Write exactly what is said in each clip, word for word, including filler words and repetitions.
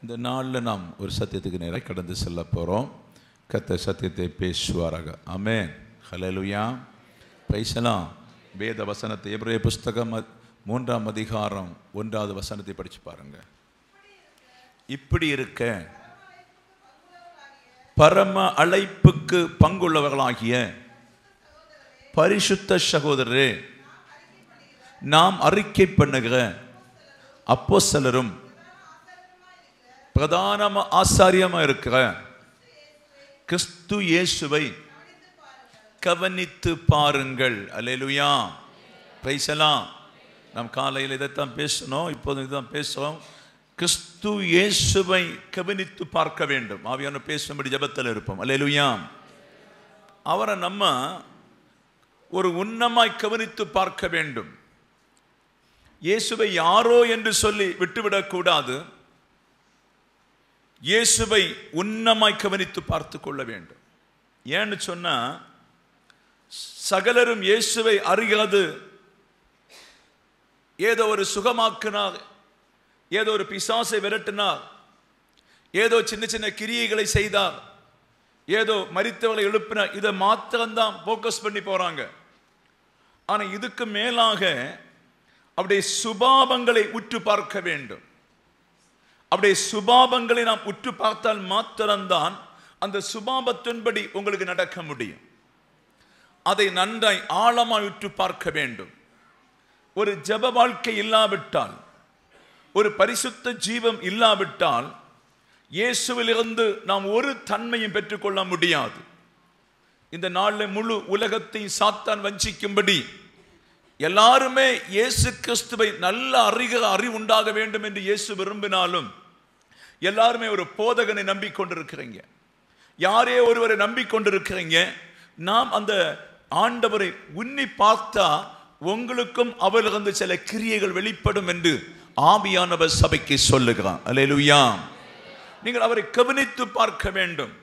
இந்த நாளில் நாம் ஒரு சத்தியத்துக்கு நேராக கடந்து செல்ல போகிறோம். கர்த்தர் சத்தியத்தை பேசுவாராக. ஆமென். ஹல்லேலூயா. பிரைஸ் எல்லாம். வேத வசனத்தை எபிரேய புஸ்தகம் மூன்றாம் அதிகாரம் ஒன்றாவது வசனத்தை படித்து பாருங்க. இப்படி இருக்க பரம அழைப்புக்கு பங்குள்ளவர்களாகிய பரிசுத்த சகோதரரே, நாம் அறிக்கை பண்ணுகிற அப்போஸ்தலரும் பிரதான ஆசாரியமாக இருக்கிற கிறிஸ்து இயேசுவை கவனித்து பாருங்கள். அல்லேலூயா. பிரைஸ் எல்லாம். நாம் காலையில் இதைத்தான் பேசணும், இப்போது இதுதான் பேசுகிறோம். கிறிஸ்து இயேசுவை கவனித்து பார்க்க வேண்டும். ஆவியான பேசும்படி ஜெபத்தில் இருப்போம். அல்லேலூயா. அவரை நம்ம ஒரு உன்னமாய் கவனித்து பார்க்க வேண்டும். இயேசுவை யாரோ என்று சொல்லி விட்டுவிடக்கூடாது. இயேசுவை உன்னமாய் கவனித்து பார்த்து கொள்ள வேண்டும். ஏன்னு சொன்னா, சகலரும் இயேசுவை அறியாது ஏதோ ஒரு சுகமாக்கினார், ஏதோ ஒரு பிசாசை விரட்டினார், ஏதோ சின்ன சின்ன கிரியைகளை செய்தார், ஏதோ மரித்தவர்களை எழுப்பினார், இதை மாத்திரம்தான் போக்கஸ் பண்ணி போறாங்க. ஆனா இதுக்கு மேலாக அப்படியே சுபாவங்களை உற்று பார்க்க வேண்டும். அப்படியே சுபாவங்களை நாம் உற்று பார்த்தால் மாத்திரம்தான் அந்த சுபாவத்தின்படி உங்களுக்கு நடக்க முடியும். அதை நன்றாய் ஆழமாய் உற்று பார்க்க வேண்டும். ஒரு ஜெப வாழ்க்கை இல்லாவிட்டால், ஒரு பரிசுத்த ஜீவம் இல்லாவிட்டால், இயேசுவிலிருந்து நாம் ஒரு தன்மையும் பெற்றுக்கொள்ள முடியாது. இந்த நாளில் முழு உலகத்தை சாத்தான் வஞ்சிக்கும்படி எல்லாருமே இயேசு கிறிஸ்துவை நல்ல அறிகிற அறிவு உண்டாக வேண்டும் என்று இயேசு விரும்பினாலும், எல்லாருமே ஒரு போதகனை நம்பிக்கொண்டிருக்கிறீங்க, யாரே ஒருவரை நம்பிக்கொண்டிருக்கிறீங்க. நாம் அந்த ஆண்டவரை உன்னி பார்த்தா உங்களுக்கும் அவரிலிருந்து சில கிரியைகள் வெளிப்படும் என்று ஆவியானவர் சபைக்கு சொல்லுகிறான். அல்லேலூயா. நீங்கள் அவரை கவனித்து பார்க்க வேண்டும்,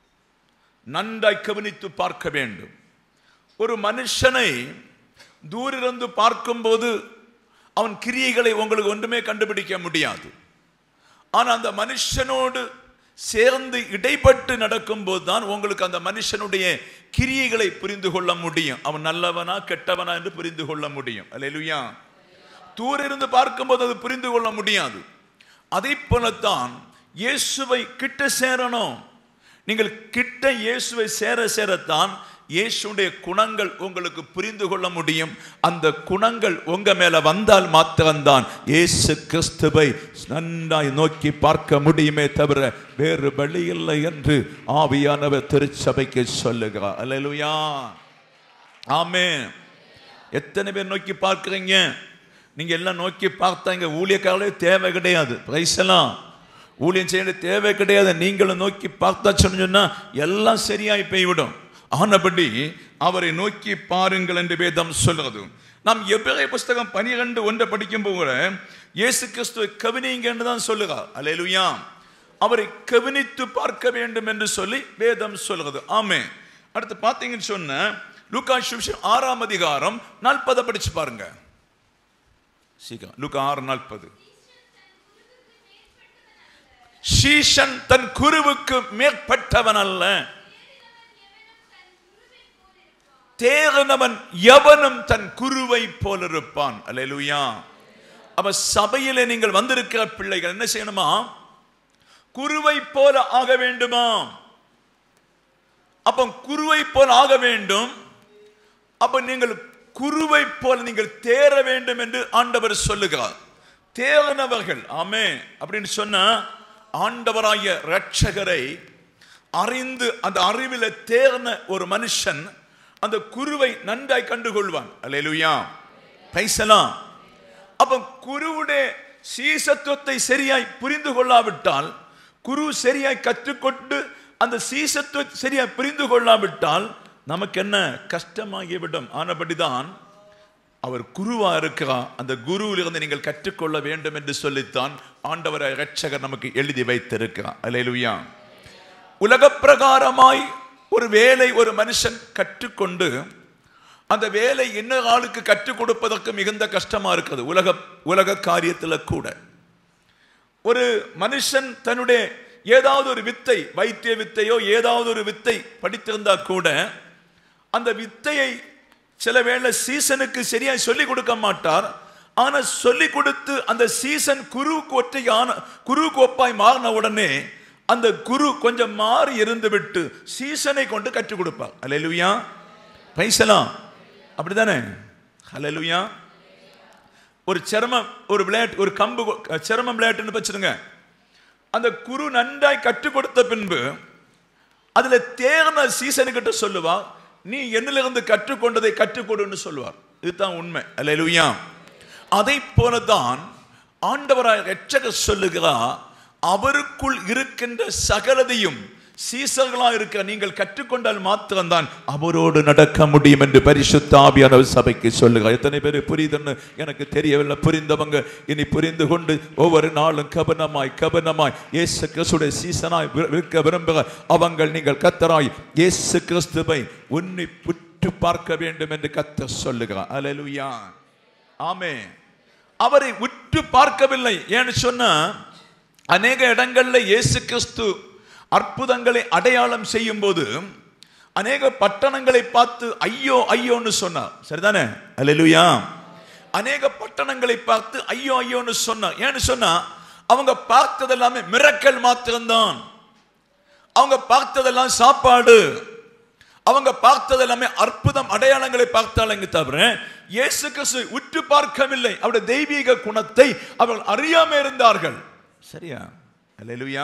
நன்றாய் கவனித்து பார்க்க வேண்டும். ஒரு மனுஷனை தூரிலிருந்து பார்க்கும்போது அவன் கிரியைகளை உங்களுக்கு ஒன்றுமே கண்டுபிடிக்க முடியாது. ஆனால் அந்த மனுஷனோடு சேர்ந்து இடைப்பட்டு நடக்கும் போது தான் உங்களுக்கு அந்த மனுஷனுடைய கிரியைகளை புரிந்து கொள்ள முடியும். அவன் நல்லவனா கெட்டவனா என்று புரிந்து கொள்ள முடியும். அல்லேலூயா. தூரிலிருந்து பார்க்கும்போது அது புரிந்து கொள்ள முடியாது. அதே போலத்தான் இயேசுவை கிட்ட சேரணும். நீங்கள் கிட்ட இயேசுவை சேர சேரத்தான் இயேசுடைய குணங்கள் உங்களுக்கு புரிந்து கொள்ள முடியும். அந்த குணங்கள் உங்க மேல வந்தால் மாத்திரம்தான் இயேசு கிறிஸ்துவை நன்றாய் நோக்கி பார்க்க முடியுமே தவிர வேறு வழி இல்லை என்று ஆவியானவர் திருச்சபைக்கு சொல்லுகிறார். அல்லேலூயா. ஆமென். எத்தனை பேர் நோக்கி பார்க்கிறீங்க? நீங்க எல்லாம் நோக்கி பார்த்தா இங்க ஊழியக்காரர்களே தேவை கிடையாது. பிரைஸ் எல்லாம். ஊழியம் செய்ய தேவை கிடையாது. நீங்களும் நோக்கி பார்த்தா சொன்னா எல்லாம் சரியாய் போய்விடும். ஆனபடி அவரை நோக்கி பாருங்கள் என்று வேதம் சொல்றது. நாம் எபிரேய புஸ்தகம் பனிரெண்டு ஒன்றை படிக்கும் போது இயேசு கிறிஸ்துவை கவனிங்க என்று தான் சொல்லுகிறார். அல்லேலூயா. அவரை கவனித்து பார்க்க வேண்டும் என்று சொல்லி வேதம் சொல்கிறது. ஆமென். அடுத்து பார்த்தீங்கன்னு சொன்ன லூக்கா சுவிசேஷம் ஆறாம் அதிகாரம் நாற்பதை படிச்சு பாருங்க. சீக்கிரம். லூக்கா ஆறு நாற்பது. சீஷன் தன் குருவுக்கு மேற்பட்டவன் அல்ல, தேவனவன் எவனும் தன் குருவை போல இருப்பான். அல்லேலூயா. அப்ப சபையிலே நீங்கள் வந்திருக்கிற பிள்ளைகள் என்ன செய்யணுமா? குருவை போல ஆக வேண்டுமா? அப்ப குருவை போல ஆக வேண்டும். அப்ப நீங்கள் குருவை போல நீங்கள் தேர வேண்டும் என்று ஆண்டவர் சொல்லுகிறார். தேவனவர்கள். ஆமே. அப்படின்னு சொன்னா ஆண்டவராகிய இரட்சகரை அறிந்து அந்த அறிவில தேர்ந்த ஒரு மனுஷன் அந்த குருவை நன்றாய் கண்டுகொள்வான். அல்லேலூயா. பிரைஸ் எல்லாம். அப்ப குருவுடைய சீசத்துவத்தை சரியாய் புரிந்து கொள்ளாவிட்டால், குரு சரியாய் கற்றுக்கொண்டு அந்த சீசத்துவத்தை சரியாய் புரிந்து கொள்ளாவிட்டால் நமக்கு என்ன கஷ்டமாகிவிடும். ஆனபடிதான் அவர் குருவா இருக்கிறார். அந்த குருவிலிருந்து நீங்கள் கற்றுக்கொள்ள வேண்டும் என்று சொல்லித்தான் ஆண்டவர் இரட்சகர் நமக்கு எழுதி வைத்திருக்கிறார். அல்லேலூயா. உலக பிரகாரமாய் ஒரு வேலை ஒரு மனுஷன் கற்றுக்கொண்டு அந்த வேலை இன்னொரு ஆளுக்கு கற்றுக் கொடுப்பதற்கு மிகுந்த கஷ்டமா இருக்குது. உலக உலக காரியத்தில் கூட ஒரு மனுஷன் தன்னுடைய ஏதாவது ஒரு வித்தை, வைத்திய வித்தையோ ஏதாவது ஒரு வித்தை படித்திருந்தா கூட அந்த வித்தையை சில வேளை சீசனுக்கு சரியாய் சொல்லிக் கொடுக்க மாட்டார். ஆனா சொல்லிக் கொடுத்து அந்த சீசன் குரு கொற்றை குரு கோப்பாய் மாறின உடனே அந்த குரு கொஞ்சம் மாறி இருந்து விட்டு சீசனை கொண்டு கற்றுக் கொடுப்பார். அல்லேலூயா, பைசலாம், அப்படித்தானே? அல்லேலூயா. ஒரு சிரமம், ஒரு விளையாட்டு, ஒரு கம்பு சிரமம் விளையாட்டுன்னு வச்சிருங்க. அந்த குரு நன்றாய் கற்றுக் கொடுத்த பின்பு அதுல தேர்ந்த சீசனுக்கிட்ட சொல்லுவா, நீ என்னிலிருந்து கற்றுக்கொண்டதை கற்றுக்கொடுன்னு சொல்லுவார். இதுதான் உண்மை. அல்லேலூயா. அதை போலதான் ஆண்டவராய் இரட்சகர் சொல்லுகிறார், அவருக்குள் இருக்கின்ற சகலதையும் சீசர்களாக இருக்க நீங்கள் கற்றுக்கொண்டால் மாத்திரம்தான் அவரோடு நடக்க முடியும் என்று பரிசுத்த ஆவியானவர் சபைக்கு சொல்லுகிறார். எத்தனை பேர் புரியுதுன்னு எனக்கு தெரியவில்லை. புரிந்தவங்க இனி புரிந்து கொண்டு ஒவ்வொரு நாளும் கவனமாய் கவனமாய் இயேசு கிறிஸ்துடைய சீசனாய் இருக்க விரும்புகிற அவங்கள் நீங்கள் கர்த்தராய் இயேசு கிறிஸ்துவை உன்னை உற்று பார்க்க வேண்டும் என்று கர்த்தர் சொல்லுகிறார். அல்லேலூயா, ஆமென். அவரை உற்று பார்க்கவில்லை. ஏன்னு சொன்னா அநேக இடங்கள்ல இயேசு கிறிஸ்து அற்புதங்களை அடையாளம் செய்யும் போது அநேக பட்டணங்களை பார்த்து ஐயோ ஐயோன்னு சொன்னார். சரிதானே? அல்லேலூயா. அநேக பட்டணங்களை பார்த்து ஐயோ ஐயோன்னு சொன்னார். ஏன்னு சொன்னா அவங்க பார்த்தது எல்லாமே மிரக்கல் மாத்திரம்தான். அவங்க பார்த்ததெல்லாம் சாப்பாடு, அவங்க பார்த்தது எல்லாமே அற்புதம் அடையாளங்களை பார்த்தாங்க தவிர இயேசு கிறிஸ்து உற்று பார்க்கவில்லை. அவருடைய தெய்வீக குணத்தை அவர்கள் அறியாம இருந்தார்கள். சரியா? அல்லேலூயா.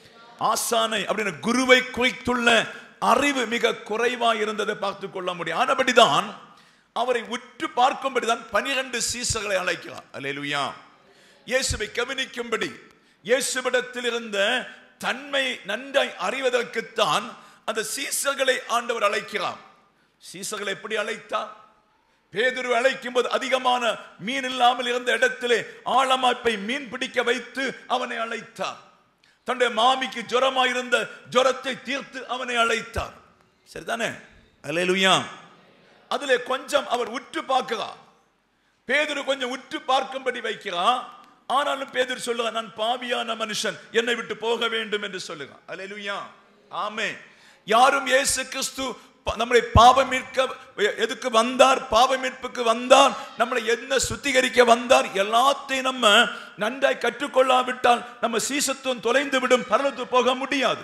ஆசானை அப்படின்னு குருவை குறித்துள்ள அறிவு மிக குறைவா இருந்ததை பார்த்து கொள்ள முடியும். ஆனபடிதான் அவரை உற்று பார்க்கும்படிதான் பனிரெண்டு சீசர்களை அழைக்கிறார். அல்லேலூயா. இயேசுவை கவனிக்கும்படி இயேசுவிடத்தில் இருந்த தன்மை நன்றாய் அறிவதற்குத்தான் அந்த சீசர்களை ஆண்டவர் அழைக்கிறார். சீசர்களை எப்படி அழைத்தார்? பேதுரு அழைக்கும் போது அதிகமான மீன் இல்லாமல் இருந்த இடத்திலே ஆழமாப்பை மீன் பிடிக்க வைத்து அவனை அழைத்தார். தன்னுடைய மாமிக்கு ஜுரமாயிருந்த ஜுரத்தை தீர்த்து அவனை அழைத்தார். சரிதானே? அல்லேலூயா. அதிலே கொஞ்சம் அவர் உற்று பார்க்கிறார். பேதுரு கொஞ்சம் உற்று பார்க்கும்படி வைக்கிறார். ஆனாலும் பேதுரு சொல்லுகிறார், நான் பாவியான மனுஷன், என்னை விட்டு போக வேண்டும் என்று சொல்லுகிறார். அல்லேலூயா, ஆமென். யாரும் இயேசு கிறிஸ்து நம்மளை பாவம் மீட்க எதுக்கு வந்தார்? பாவ மீட்புக்கு வந்தார். நம்மளை என்ன சுத்திகரிக்க வந்தார்? எல்லாத்தையும் நம்ம நன்றாய் கற்றுக்கொள்ளாவிட்டால் நம்ம சீசத்துவம் தொலைந்து விடும், பரலோகத்துக்கு போக முடியாது.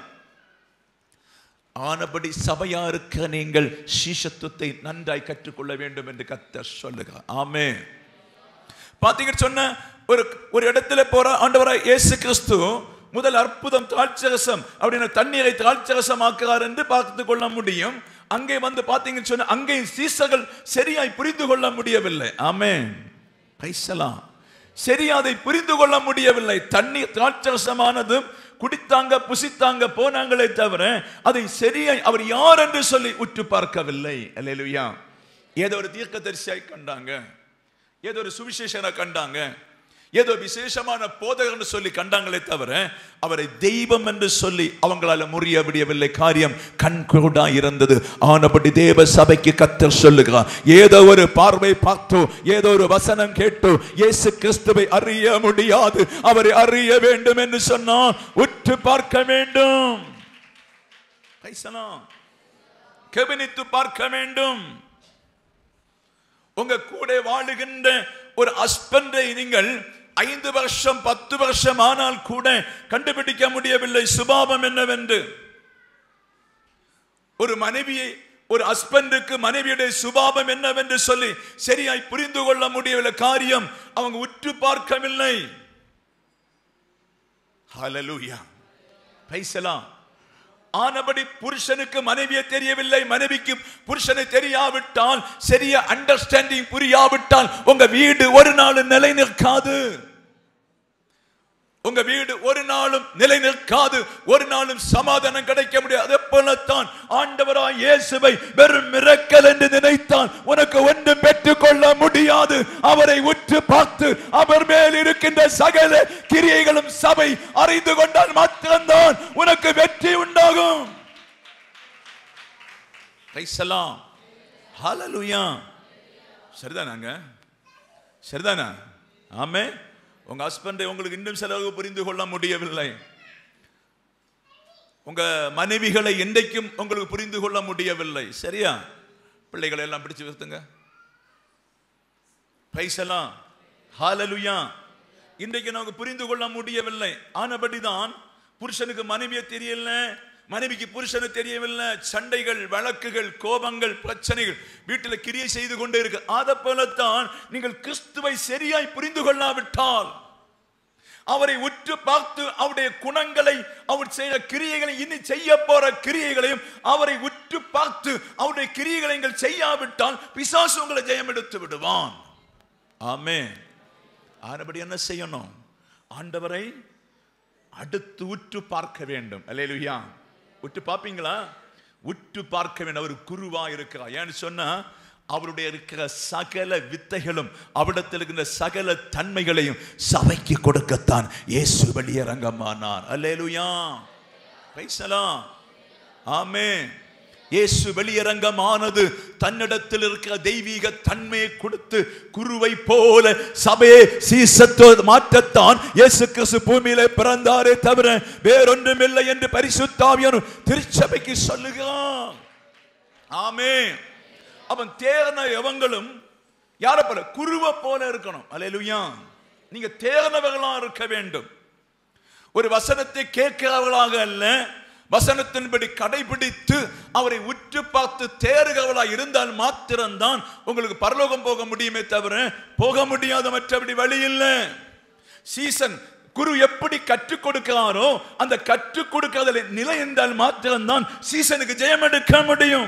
ஆனபடி சபையாருக்கு நீங்கள் சீசத்துவத்தை நன்றாய் கற்றுக்கொள்ள வேண்டும் என்று கர்த்தர் சொல்லுகிறார். ஆமென். பாத்தீங்கன்னு சொன்ன ஒரு ஒரு இடத்துல போற ஆண்டவராய் இயேசு கிறிஸ்து முதல் அற்புதம் திராட்சரசம் அப்படின்னு தண்ணீரை திராட்சரசம் ஆக்குறார் என்று பார்த்து கொள்ள முடியும். அங்கே வந்து பாத்தீங்கன்னு சொன்ன அங்கே சீசர்கள் சரியாய் புரிந்து கொள்ள முடியவில்லை. ஆமென், பிரைஸ்லாம். சரியாதை புரிந்து கொள்ள முடியவில்லை. தண்ணீர் திராட்சரசமானது குடித்தாங்க, புசித்தாங்க, போனாங்களே தவிர அதை சரியாய் அவர் யார் என்று சொல்லி உற்று பார்க்கவில்லை. அல்லேலூயா. ஏதோ ஒரு தீர்க்கதரிசியாய் கண்டாங்க, ஏதோ ஒரு சுவிசேஷனை கண்டாங்க, ஏதோ விசேஷமான போதகர்னு சொல்லி கண்டாங்களே தவிர அவரை தெய்வம் என்று சொல்லி அவங்களால முறிய முடியவில்லை. காரியம் கண்கூடா இருந்தது. ஆனபடி தேவ சபைக்கு கர்த்தர் சொல்லுகிறார், ஏதோ ஒரு பார்வை பார்த்தோ, ஏதோ ஒரு வசனம் கேட்டோ இயேசு கிறிஸ்துவை அறிய முடியாது. அவரை அறிய வேண்டும் என்று சொன்னால் உற்று பார்க்க வேண்டும், கவனித்து பார்க்க வேண்டும். உங்க கூட வாழுகின்ற ஒரு ஹஸ்பண்டை நீங்கள் ஐந்து வருஷம் பத்து வருஷம் ஆனால் கூட கண்டுபிடிக்க முடியவில்லை சுபாவம் என்னவென்று. ஒரு மனைவியை, ஒரு ஹஸ்பண்டுக்கு மனைவியுடைய சுபாவம் என்னவென்று சொல்லி சரியாய் புரிந்து கொள்ள முடியவில்லை. காரியம் அவங்க உற்று பார்க்கவில்லை. ஹல்லேலூயா, பிரைஸ் தி லார்ட். ஆனபடி புருஷனுக்கு மனைவியை தெரியவில்லை, மனைவிக்கு புருஷனை தெரியாவிட்டால், சரியா அண்டர்ஸ்டாண்டிங் புரியாவிட்டால் உங்க வீடு ஒரு நாளும் நிலை நிற்காது. உங்க வீடு ஒரு நாளும் நிலை நிற்காது, ஒரு நாளும் சமாதானம் கிடைக்க முடியாது. அதே போலத்தான் ஆண்டவராய் இயேசுவை வெறும் மிரக்கல் என்று நினைத்தால் உனக்கு ஒன்றும் பெற்றுக் கொள்ள முடியாது. அவரை உற்று பார்த்து அவர் மேல் இருக்கின்ற சகல கிரியைகளும் சபை அறிந்து கொண்டால் மாத்திரம்தான் உனக்கு வெற்றி உண்டாகும். Praise the Lord, hallelujah. சரிதானாங்க? சரிதானா? ஆமென். உங்க ஹஸ்பண்டை உங்களுக்கு இன்னும் சிலருக்கு புரிந்து கொள்ள முடியவில்லை. உங்க மனைவிகளை என்றைக்கும் உங்களுக்கு புரிந்து கொள்ள முடியவில்லை. சரியா? பிள்ளைகளை எல்லாம் பிடிச்சு வைத்துங்க. பிரைஸ் எல்லாம் ஹல்லேலூயா. இன்றைக்கு நமக்கு புரிந்து கொள்ள முடியவில்லை. ஆனபடிதான் புருஷனுக்கு மனைவியை தெரியல, மனைவிக்கு புருஷனு தெரியவில்லை. சண்டைகள், வழக்குகள், கோபங்கள், பிரச்சனைகள் வீட்டில் கிரியை செய்து கொண்டே இருக்கு. அதை போலத்தான் நீங்கள் கிறிஸ்துவை சரியாய் புரிந்து கொள்ளாவிட்டால், அவரை உற்று பார்த்து அவருடைய குணங்களை, அவர் செய்த கிரியைகளை, இனி செய்ய போற கிரியைகளையும் அவரை உற்று பார்த்து அவருடைய கிரியைகளை நீங்கள் செய்யாவிட்டால் பிசாசு உங்களை ஜெயம் எடுத்து விடுவான். ஆமென். ஆனபடி என்ன செய்யணும்? ஆண்டவரை அடுத்து உற்று பார்க்க வேண்டும். அல்லேலூயா. உற்று பார்ப்பீங்களா? உற்று பார்க்க வேண்டும். அவர் குருவா இருக்கிறார். ஏன்னு சொன்னா அவருடைய இருக்கிற சகல வித்தைகளும், அவரிடத்தில் இருக்கின்ற சகல தன்மைகளையும் சபைக்கு கொடுக்கத்தான் இயேசு வெளியரங்கமானார். அல்லேலூயா. Praise the Lord. ஆமென். இயேசு வெளியரங்கமானது தன்னிடத்தில் இருக்கிற தெய்வீக தன்மையை கொடுத்து குருவை போல சபையை சீசத்தோடு மாற்றத்தான் இயேசு கிறிஸ்து பூமியிலே பிறந்தாரே தவிர வேறொன்றுமில்லை என்று பரிசுத்த ஆவியானவர் திருச்சபைக்கு சொல்லுகிறார். ஆமென். அவன் தேர்ந்த எவங்களும் யாரை போல? குருவை போல இருக்கணும். அல்லேலூயா. நீங்க தேர்ந்தவர்களா இருக்க வேண்டும். ஒரு வசனத்தை கேட்கிறவர்களாக அல்ல, வசனத்தின்படி கடைபிடித்து அவரை உற்று பார்த்து தேறுகிறவர்களாக இருந்தால் மாத்திரம்தான் உங்களுக்கு பரலோகம் போக முடியுமே தவிர போக முடியாத மற்றபடி வழி இல்லை. சீசன் குரு எப்படி கற்றுக் கொடுக்கிறாரோ அந்த கற்றுக் கொடுக்கிறதில் நிலை இருந்தால் மாத்திரம்தான் சீசனுக்கு ஜெயம் எடுக்க முடியும்.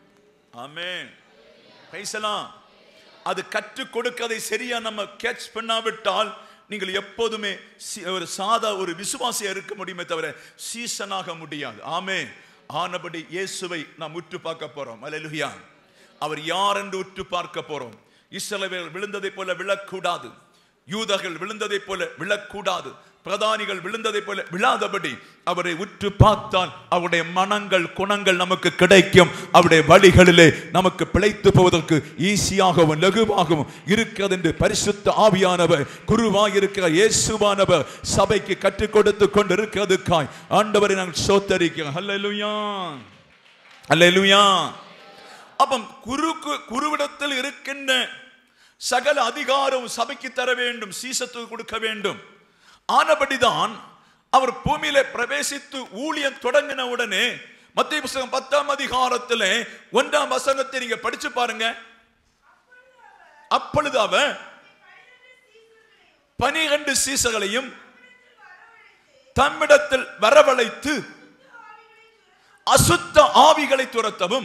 ஆமென். Praise the Lord. அது கற்றுக் கொடுக்கதை சரியா நம்ம கேட்ச் பண்ணாவிட்டால் நீங்கள் எப்போதுமே ஒரு சாதா ஒரு விசுவாசியா இருக்க முடியுமே தவிர சீசனாக முடியாது. ஆமென். ஆனபடி இயேசுவை நாம் உற்று பார்க்க போறோம். அல்லேலூயா. அவர் யார் என்று உற்று பார்க்க போறோம். இஸ்ரவேலர் விழுந்ததை போல விழக்கூடாது, யூதர்கள் விழுந்ததை போல விழக்கூடாது, பிரதானிகள் விழுந்ததை போல விழாதபடி அவரை உற்று பார்த்தால் அவருடைய மனங்கள், குணங்கள் நமக்கு கிடைக்கும். அவருடைய வழிகளிலே நமக்கு பிழைத்து போவதற்கு ஈஸியாகவும் லகுவாகவும் இருக்கிறது என்று பரிசுத்த ஆவியானவர், குருவாய் இருக்கிற இயேசுவானவர் சபைக்கு கற்றுக் கொடுத்து கொண்டிருக்கிறதுக்காய் ஆண்டவரை நாங்கள் ஸ்தோத்திரிக்கிறோம். அல்லேலூயா. அல்லேலூயா. அப்ப குருக்கு குருவிடத்தில் இருக்கின்ற சகல அதிகாரம் சபைக்கு தர வேண்டும், சீசத்துக்கு கொடுக்க வேண்டும். ஆனபடிதான் அவர் பூமியில பிரவேசித்து ஊழியம் தொடங்கின உடனே மத்தேயு புத்தகம் பத்தாம் அதிகாரத்திலே ஒன்றாம் வசனத்தை நீங்க படிச்சு பாருங்க. அப்பொழுது அவர் பனிரெண்டு சீசர்களையும் தம்மிடத்தில் வரவழைத்து அசுத்த ஆவிகளை துரத்தவும்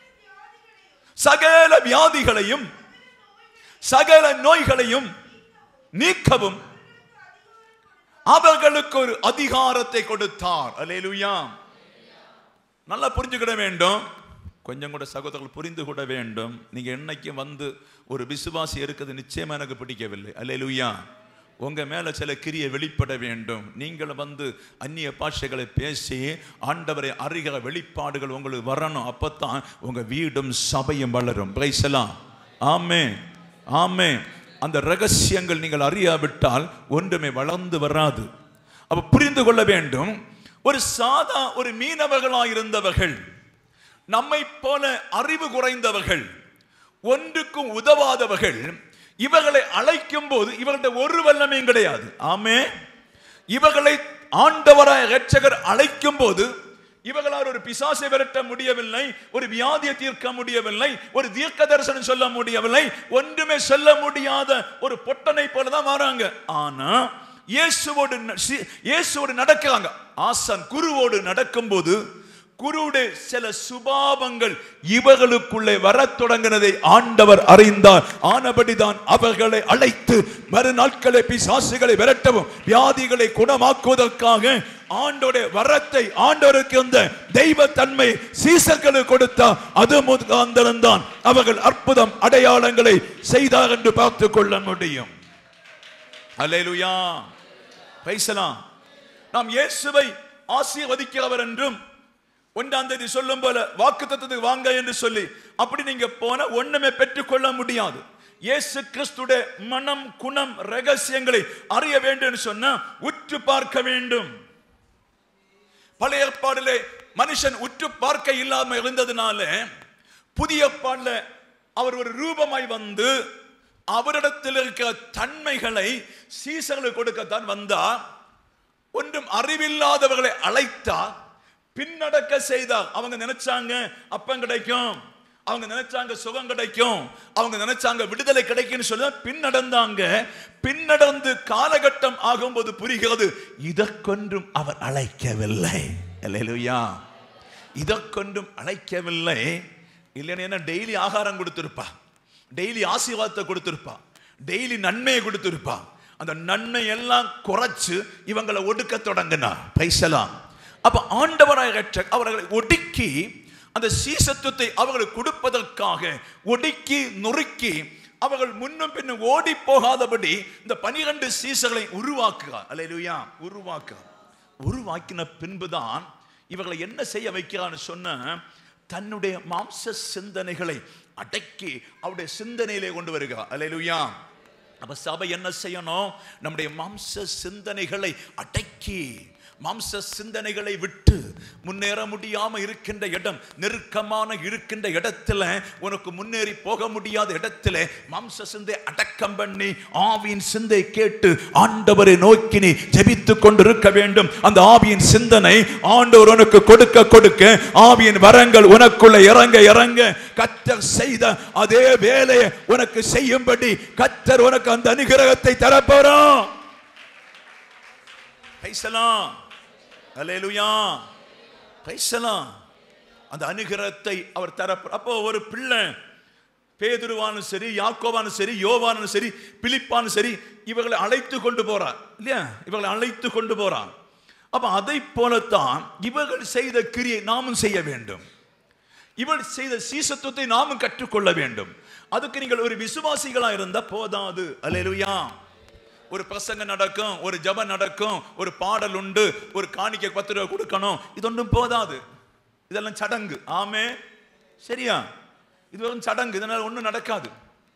சகல வியாதிகளையும் சகல நோய்களையும் நீக்கவும் அவர்களுக்கு ஒரு அதிகாரத்தை கொடுத்தார். அல்லேலூயா. நல்லா புரிஞ்சுக்கிட வேண்டும். கொஞ்சம் கூட சகோதரர்கள் புரிந்து கொள்ள வேண்டும். நீங்க என்னைக்கு வந்து ஒரு விசுவாசி இருக்கிறது நிச்சயமா எனக்கு பிடிக்கவில்லை. அல்லேலூயா. உங்க மேல சில கிரியை வெளிப்பட வேண்டும். நீங்கள் வந்து அந்நிய பாஷைகளை பேசி ஆண்டவரை அறிகிற வெளிப்பாடுகள் உங்களுக்கு வரணும். அப்பத்தான் உங்க வீடும் சபையும் வளரும். Praise the Lord. Amen. Amen. அந்த ரகசியங்கள் நீங்கள் அறியாவிட்டால் ஒன்றுமே வளர்ந்து வராது. அப்ப புரிந்து கொள்ள வேண்டும். ஒரு சாதா ஒரு மீனவர்களாக இருந்தவர்கள், நம்மை போல அறிவு குறைந்தவர்கள், ஒன்றுக்கும் உதவாதவர்கள், இவர்களை அழைக்கும் போது இவர்கள்ட்ட ஒரு வல்லமையும் கிடையாது. ஆமென். இவர்களை ஆண்டவராய் இரட்சகர் அழைக்கும் போது இவர்களால் ஒரு பிசாசை விரட்ட முடியவில்லை, ஒரு வியாதியை தீர்க்க முடியவில்லை, ஒரு தீர்க்க தரிசனம் சொல்ல முடியவில்லை, ஒன்றுமே சொல்ல முடியாத ஒரு பொட்டனை போலதான் வராங்க. ஆனா இயேசுவோடு இயேசுவோடு நடக்கிறாங்க. ஆசான் குருவோடு நடக்கும்போது குருவுடைய சில சுபாவங்கள் இவர்களுக்குள்ளே வர தொடங்கினதை ஆண்டவர் அறிந்தார். ஆனபடிதான் அவர்களை அழைத்து மறுநாட்களை பிசாசுகளை விரட்டவும் வியாதிகளை குணமாக்குவதற்காக ஆண்டோட வரத்தை, ஆண்டவருக்கு அந்த தெய்வ தன்மை சீசர்களுக்கு கொடுத்தார். அது முகாந்திரம்தான் அவர்கள் அற்புதம் அடையாளங்களை செய்தார் என்று பார்த்து கொள்ள முடியும். அல்லேலூயா. Praise the Lord. நாம் இயேசுவை ஆசீர்வதிக்கிறவர் என்றும் ஒன்றாம் தேதி சொல்லும் போல வாக்குத்தத்தத்துக்கு வாங்க என்று சொல்லி அப்படி நீங்க போன ஒண்ணுமே பெற்றுக்கொள்ள முடியாது. இயேசு கிறிஸ்துடைய மனம் குணம் ரகசியங்களை அறிய வேண்டும் சொன்னா உற்று பார்க்க வேண்டும். பழைய ஏற்பாடிலே மனுஷன் உற்று பார்க்க இல்லாமல் இருந்ததுனால புதிய ஏற்பாடுல அவர் ஒரு ரூபமாய் வந்து அவரிடத்தில் இருக்கிற தன்மைகளை சீசர்களுக்கு கொடுக்கத்தான் வந்தார். ஒன்றும் அறிவில்லாதவர்களை அழைத்தார், பின்னடக்க செய்தார். அவங்க நினைச்சாங்க அப்பம் கிடைக்கும், அவங்க நினைச்சாங்க சுகம் கிடைக்கும், அவங்க நினைச்சாங்க விடுதலை கிடைக்கும்னு சொல்ல பின்னடந்தாங்க. பின்னடந்து காலகட்டம் ஆகும்போது புரிகிறது இதற்கொன்றும் அவர் அழைக்கவில்லை. அல்லேலூயா. இதற்கொன்றும் அழைக்கவில்லை. இல்லைன்னா டெய்லி ஆகாரம் கொடுத்திருப்பா, டெய்லி ஆசீர்வாதத்தை கொடுத்திருப்பா, டெய்லி நன்மையை கொடுத்திருப்பா. அந்த நன்மை எல்லாம் குறைச்சு இவங்களை ஒடுக்க தொடங்கினார். பைசலாம். அப்ப ஆண்டவராக அவர்களை ஒடுக்கி அந்த சீசத்துவத்தை அவர்களுக்கு கொடுப்பதற்காக ஒடுக்கி நொறுக்கி அவர்கள் முன்னும் பின்னும் ஓடி போகாதபடி இந்த பனிரெண்டு சீசர்களை உருவாக்குகிறார். அல்லேலூயா. உருவாக்குறார். உருவாக்கின பின்புதான் இவர்களை என்ன செய்ய வைக்கிறான்னு சொன்ன தன்னுடைய மாம்ச சிந்தனைகளை அடக்கி அவருடைய சிந்தனையிலே கொண்டு வருகிறார். அல்லேலூயா. அப்ப சபை என்ன செய்யணும்? நம்முடைய மாம்ச சிந்தனைகளை அடக்கி மாம்ச சிந்தனைகளை விட்டு முன்னேற முடியாம இருக்கின்ற இடம், நெருக்கமான இருக்கின்ற இடத்துல உனக்கு முன்னேறி போக முடியாத இடத்துல மாம்ச சிந்தை அடக்கம் பண்ணி ஆவியின் சிந்தை கேட்டு ஆண்டவரை நோக்கி நீ ஜெபித்துக் கொண்டிருக்க வேண்டும். அந்த ஆவியின் சிந்தனை ஆண்டவர் உனக்கு கொடுக்க கொடுக்க ஆவியின் வரங்கள் உனக்குள்ள இறங்க இறங்க கர்த்தர் செய்த அதே வேலையை உனக்கு செய்யும்படி கர்த்தர் உனக்கு அந்த அனுகிரகத்தை தரப்போறார். பிரைஸ்லாம். அல்லேலூயா. பிரைஸ்லாம். அந்த அனுகிரகத்தை அவர் தரப்போறார். அப்போ ஒரு பிள்ளை பேதுருவானும் சரி, யாக்கோவானும் சரி, யோவானும் சரி, பிலிப்பானும் சரி, இவர்களை அழைத்து கொண்டு போறார் இல்லையா? இவர்களை அழைத்து கொண்டு போறார். அப்ப அதை போலத்தான் இவர்கள் செய்த கிரியை நாமும் செய்ய வேண்டும். இவள் செய்த சீசத்துவத்தை நாமும் கற்றுக்கொள்ள வேண்டும். அதுக்கு நீங்கள் ஒரு விசுவாசிகளா இருந்தா போதாது. அல்லேலூயா. ஒரு பிரசங்க நடக்கும், ஒரு ஜபம் நடக்கும், ஒரு பாடல் உண்டு, ஒரு காணிக்கை பத்து ரூபாய் கொடுக்கணும், இது ஒன்றும் போதாது. இதெல்லாம் சடங்கு. ஆமே, சரியா? இது ஒரு சடங்கு, இதனால ஒன்றும் நடக்காது.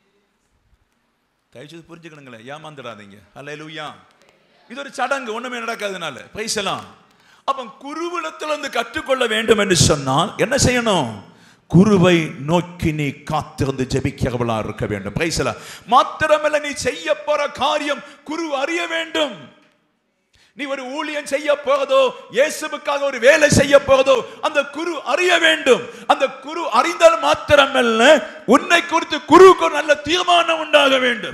தயவுசெய்து புரிஞ்சுக்கணுங்களேன், ஏமாந்துடாதீங்க. அல்லேலூயா. இது ஒரு சடங்கு, ஒண்ணுமே நடக்காதனால. பிரைஸ்லாம். அப்ப குருவிடத்திலிருந்து கற்றுக்கொள்ள வேண்டும் என்று சொன்னால் என்ன செய்யணும்? குருவை நோக்கி நீ காத்திருந்து ஜெபிக்கிறவளா இருக்க வேண்டும். பிரைஸ்லாம். மாத்திரமல்ல, நீ செய்ய போற காரியம் குரு அறிய வேண்டும். நீ ஒரு ஊழியம் செய்ய போறதோ, இயேசுவுக்காக ஒரு வேலை செய்ய போறதோ, அந்த குரு அறிய வேண்டும். அந்த குரு அறிந்தால் மாத்திரமல்ல, உன்னை குறித்து குருவுக்கு ஒரு நல்ல தீர்மானம் உண்டாக வேண்டும்.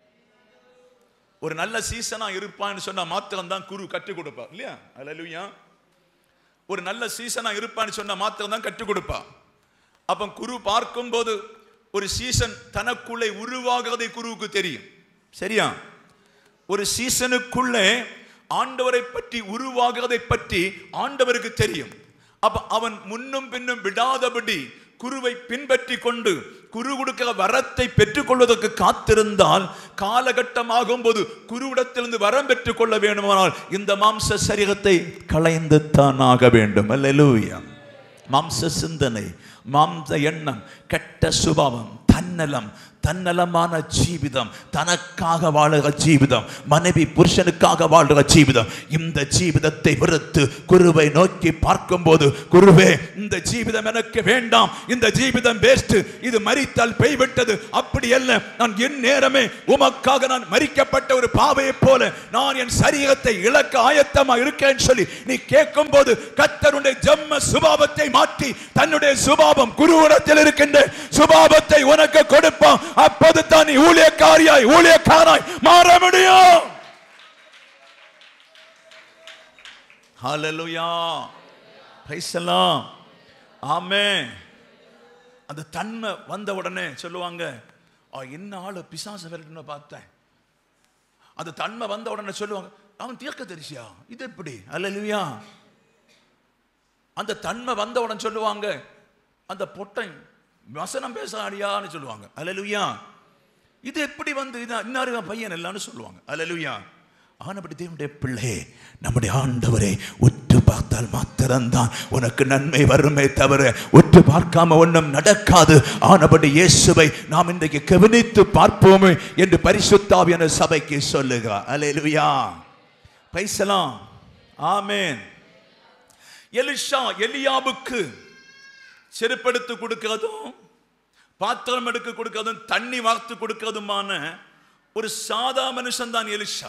ஒரு நல்ல சீசனா இருப்பான்னு சொன்னா மாத்திரம் தான் குரு கற்றுக் கொடுப்பா இல்லையா? அல்லேலூயா. ஒரு நல்ல சீசனா இருப்பான்னு சொன்னா மாத்திரம் தான் கற்றுக் கொடுப்பா. அப்ப குரு பார்க்கும் போது ஒரு சீசன் தனக்குள்ளே உருவாகிறதை குருவுக்கு தெரியும். சரியா? ஒரு சீசனுக்குள்ளே ஆண்டவரை பற்றி உருவாகிறதை பற்றி ஆண்டவருக்கு தெரியும். அப்ப அவன் முன்னும் பின்னும் விடாதபடி குருவை பின்பற்றி கொண்டு குரு கொடுக்கிற வரத்தை பெற்றுக் கொள்வதற்கு காத்திருந்தால் காலகட்டமாகும் போது குருவிடத்திலிருந்து வரம் பெற்றுக் கொள்ள வேண்டுமானால் இந்த மாம்ச சரீரத்தை களைந்து தான் ஆக வேண்டும். அல்லேலூயா. மாம்ச சிந்தனை, மாம்ச எண்ணம், கெட்ட சுபாவம், தன்னலம், தன்னலமான ஜீவிதம், தனக்காக வாழுகிற ஜீவிதம், மனைவி புருஷனுக்காக வாழுகிற ஜீவிதம், இந்த ஜீவிதத்தை வெறுத்து குருவை நோக்கி பார்க்கும் போது, குருவே இந்த ஜீவிதம் எனக்கு வேண்டாம், இந்த ஜீவிதம் வேஸ்ட், இது மரித்தால் பெய்விட்டது, அப்படி அல்ல, நான் என் நேரமே உமக்காக நான் மரிக்கப்பட்ட ஒரு பாவையை போல நான் என் சரீரத்தை இழக்க ஆயத்தமா இருக்கேன்னு சொல்லி நீ கேட்கும் போது கர்த்தருடைய ஜென்ம சுபாவத்தை மாற்றி தன்னுடைய சுபாவம் குருவிடத்தில் இருக்கின்ற சுபாவத்தை உனக்கு கொடுப்பான். அப்போது தான் நீ ஊழியக்காரியாய் ஊழியக்காராய் மாற முடியும். Hallelujah. Praise the Lord. Amen. அந்த தன்மை வந்த உடனே சொல்லுவாங்க, என்ன ஆளு பிசாசு விரட்டுன பார்த்தேன். அந்த தன்மை வந்த உடனே சொல்லுவாங்க, அவன் தீர்க்கதரிசியா, இது எப்படி? ஹல்லேலூயா. அந்த தன்மை வந்த உடனே சொல்லுவாங்க, அந்த பொட்டை வசனம் பேசாடியான்னு சொல்லுவாங்க. அல்லேலூயா. இது எப்படி வந்து இன்னாரு பையன் எல்லாம்னு சொல்லுவாங்க. அல்லேலூயா. ஆனபடி தேவனுடைய பிள்ளை, நம்முடைய ஆண்டவரை உற்று பார்த்தால் மாத்திரம்தான் உனக்கு நன்மை வருமே தவிர உற்று பார்க்காம ஒன்றும் நடக்காது. ஆனபடி இயேசுவை நாம் இன்றைக்கு கவனித்து பார்ப்போமே என்று பரிசுத்த ஆவியான சபைக்கு சொல்லுகிறார். Alleluia, praise the Lord, amen. Elisha எலியாவுக்கு செருப்படுத்து கொடுக்கிறதும் பாத்திரம் எடுக்க கொடுக்கிறதும் தண்ணி வார்த்து கொடுக்கிறதுமான ஒரு சாதா மனுஷன் தான் எலிஷா.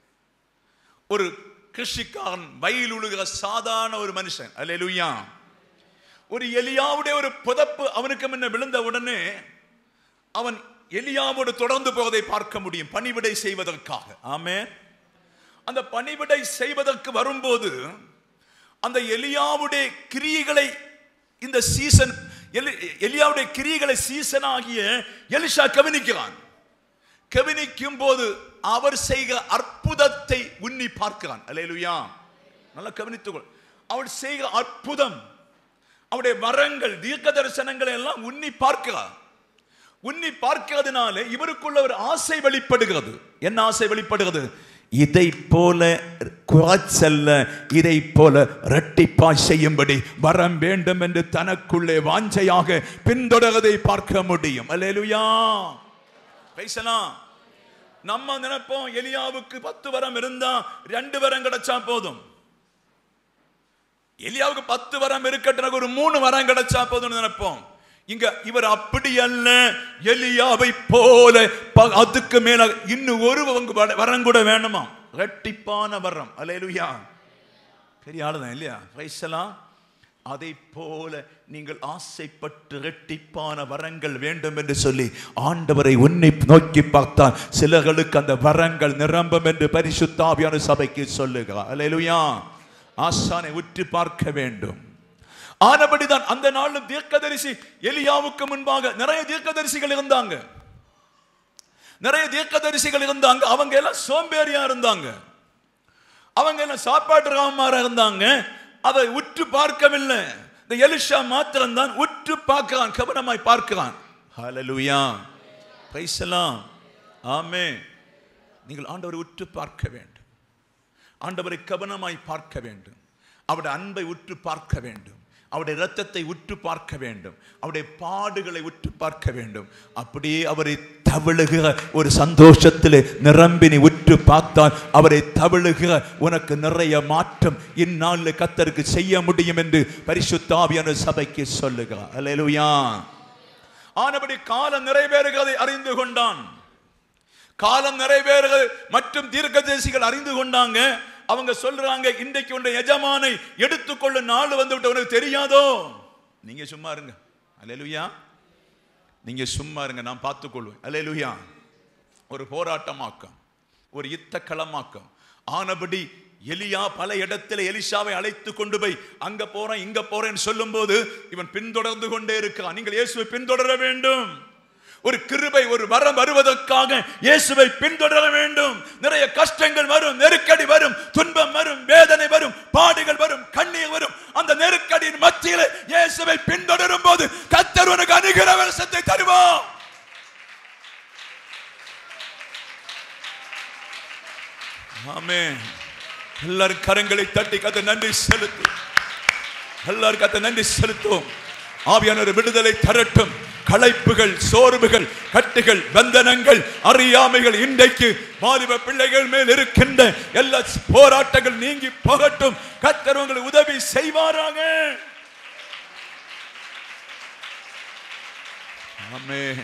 ஒரு கிருஷிக்காரன், வயல் உழுகிற சாதாரண ஒரு மனுஷன். அல்லேலூயா. ஒரு எலியாவுடைய ஒரு புதப்பு அவனுக்கு முன்ன விழுந்த உடனே அவன் எலியாவோடு தொடர்ந்து போவதை பார்க்க முடியும், பணிவிடை செய்வதற்காக. ஆமென். அந்த பணிவிடை செய்வதற்கு வரும்போது அந்த எலியாவுடைய கிரியைகளை இந்த சீசன் எலியாவுடைய கிரியைகளை சீசன் ஆகிய எலிஷா கவனிக்கிறான். கவனிக்கும் போது அவர் செய்கிற அற்புதத்தை உன்னி பார்க்கிறான். அல்லேலூயா, நல்லா கவனித்துக்கொள். அவர் செய்கிற அற்புதம், அவருடைய வரங்கள், தீர்க்க தரிசனங்களை எல்லாம் உன்னி பார்க்கிறார். உன்னி பார்க்கிறதுனால இவருக்குள்ள ஒரு ஆசை வெளிப்படுகிறது. என்ன ஆசை வெளிப்படுகிறது? இதை போல குறைச்சல்ல, இதை போல இரட்டிப்பா செய்யும்படி வரம் வேண்டும் என்று தனக்குள்ளே வாஞ்சையாக பின்தொடர்வதை பார்க்க முடியும். Alleluia, praise the Lord. நம்ம நினைப்போம் எலியாவுக்கு பத்து வரம் இருந்தா ரெண்டு வரம் கிடைச்சா போதும். எலியாவுக்கு பத்து வரம் இருக்கட்டும், ஒரு மூணு வரம் கிடைச்சா போதும் நினைப்போம். இங்க இவர் அப்படி அல்ல. எலியாவை போல அதுக்கு மேல இன்னும் ஒரு வரம் கூட வேணுமா, இரட்டிப்பான வரம். அல்லேலூயா, பெரிய ஆளுதான் இல்லையா? Praise the Lord. அதை போல நீங்கள் ஆசைப்பட்டு இரட்டிப்பான வரங்கள் வேண்டும் என்று சொல்லி ஆண்டவரை உன்னை நோக்கி பார்த்தால் சிலர்களுக்கு அந்த வரங்கள் நிரம்பும் என்று பரிசுத்த ஆவியான சபைக்கு சொல்லுகிறார். அல்லேலூயா, ஆசானை உற்று பார்க்க வேண்டும். ஆனபடிதான் அந்த நாளும் தீர்க்கதரிசி எலியாவுக்கு முன்பாக நிறைய தீர்க்கதரிசிகள் இருந்தாங்க. நிறைய தீர்க்கதரிசிகள் இருந்தாங்க. அவங்க எல்லாம் சோம்பேறியா இருந்தாங்க. அவங்க எல்லாம் சாப்பாட்டு ராமாரா இருந்தாங்க. அதை உற்று பார்க்கவில்லை. இந்த எலிஷா மாத்திரம் தான் உற்று பார்க்கிறான், கவனமாய் பார்க்கிறான். Hallelujah, praise the Lord, amen. நீங்கள் ஆண்டவரை உற்று பார்க்க வேண்டும். ஆண்டவரை கவனமாய் பார்க்க வேண்டும். அவருடைய அன்பை உற்று பார்க்க வேண்டும். அவருடைய இரத்தத்தை உற்று பார்க்க வேண்டும். அவருடைய பாடுகளை உற்று பார்க்க வேண்டும். அப்படியே அவரை தவிழுகிற ஒரு சந்தோஷத்திலே நிரம்பி நீ உற்று பார்த்தால் அவரை தவிழுகிற உனக்கு நிறைய மாற்றம் இந்நாளில் கர்த்தருக்கு செய்ய முடியும் என்று பரிசுத்த ஆவியான சபைக்கு சொல்லுகிறார். அல்லேலூயா. ஆனபடி காலம் நிறைவேறுகிறதை அறிந்து கொண்டான். காலம் நிறைவேறுகிறது மற்றும் தீர்க்கதரிசிகள் அறிந்து கொண்டாங்க. அவங்க சொல்றாங்க, இன்றைக்கு உன்னுடைய எஜமானை எடுத்துக்கொள்ள நாள் வந்து விட்டு உனக்கு தெரியாதோ? நீங்க சும்மா இருங்க. அல்லேலூயா, நீங்க சும்மா இருங்க, நான் பார்த்துக்கொள்வேன். அல்லேலூயா. ஒரு போராட்டமாக்கம், ஒரு யுத்த களமாக்கம். ஆனபடி எலியா பல இடத்துல எலிஷாவை அழைத்து கொண்டு போய் அங்க போறேன் இங்க போறேன்னு சொல்லும் போது இவன் பின்தொடர்ந்து கொண்டே இருக்கான். நீங்கள் இயேசுவை பின்தொடர வேண்டும். ஒரு கிருபை, ஒரு வரம் வருவதற்காக இயேசுவை பின்தொடர வேண்டும். நிறைய கஷ்டங்கள் வரும், நெருக்கடி வரும், துன்பம் வரும், வேதனை வரும், பாடுகள் வரும், கண்ணீர் வரும். அந்த நெருக்கடியின் மத்தியில் இயேசுவை பின்தொடரும் போது கர்த்தர் உனக்கு அனுகிரக வரத்தை தருவார். ஆமென். எல்லாரும் கரங்களை தட்டி கர்த்தர் நன்றி செலுத்தும். எல்லாரும் கர்த்தர் நன்றி செலுத்தும். ஆவியானவர் விடுதலை தரட்டும். களைப்புகள், சோர்வுகள், கட்டுகள், பந்தனங்கள், அறியாமைகள் இன்றைக்கு வாலிப பிள்ளைகள் மேல் இருக்கின்ற எல்லா போராட்டங்கள் நீங்கி போகட்டும். கர்த்தர் உங்களுக்கு உதவி செய்வாராக. Amen,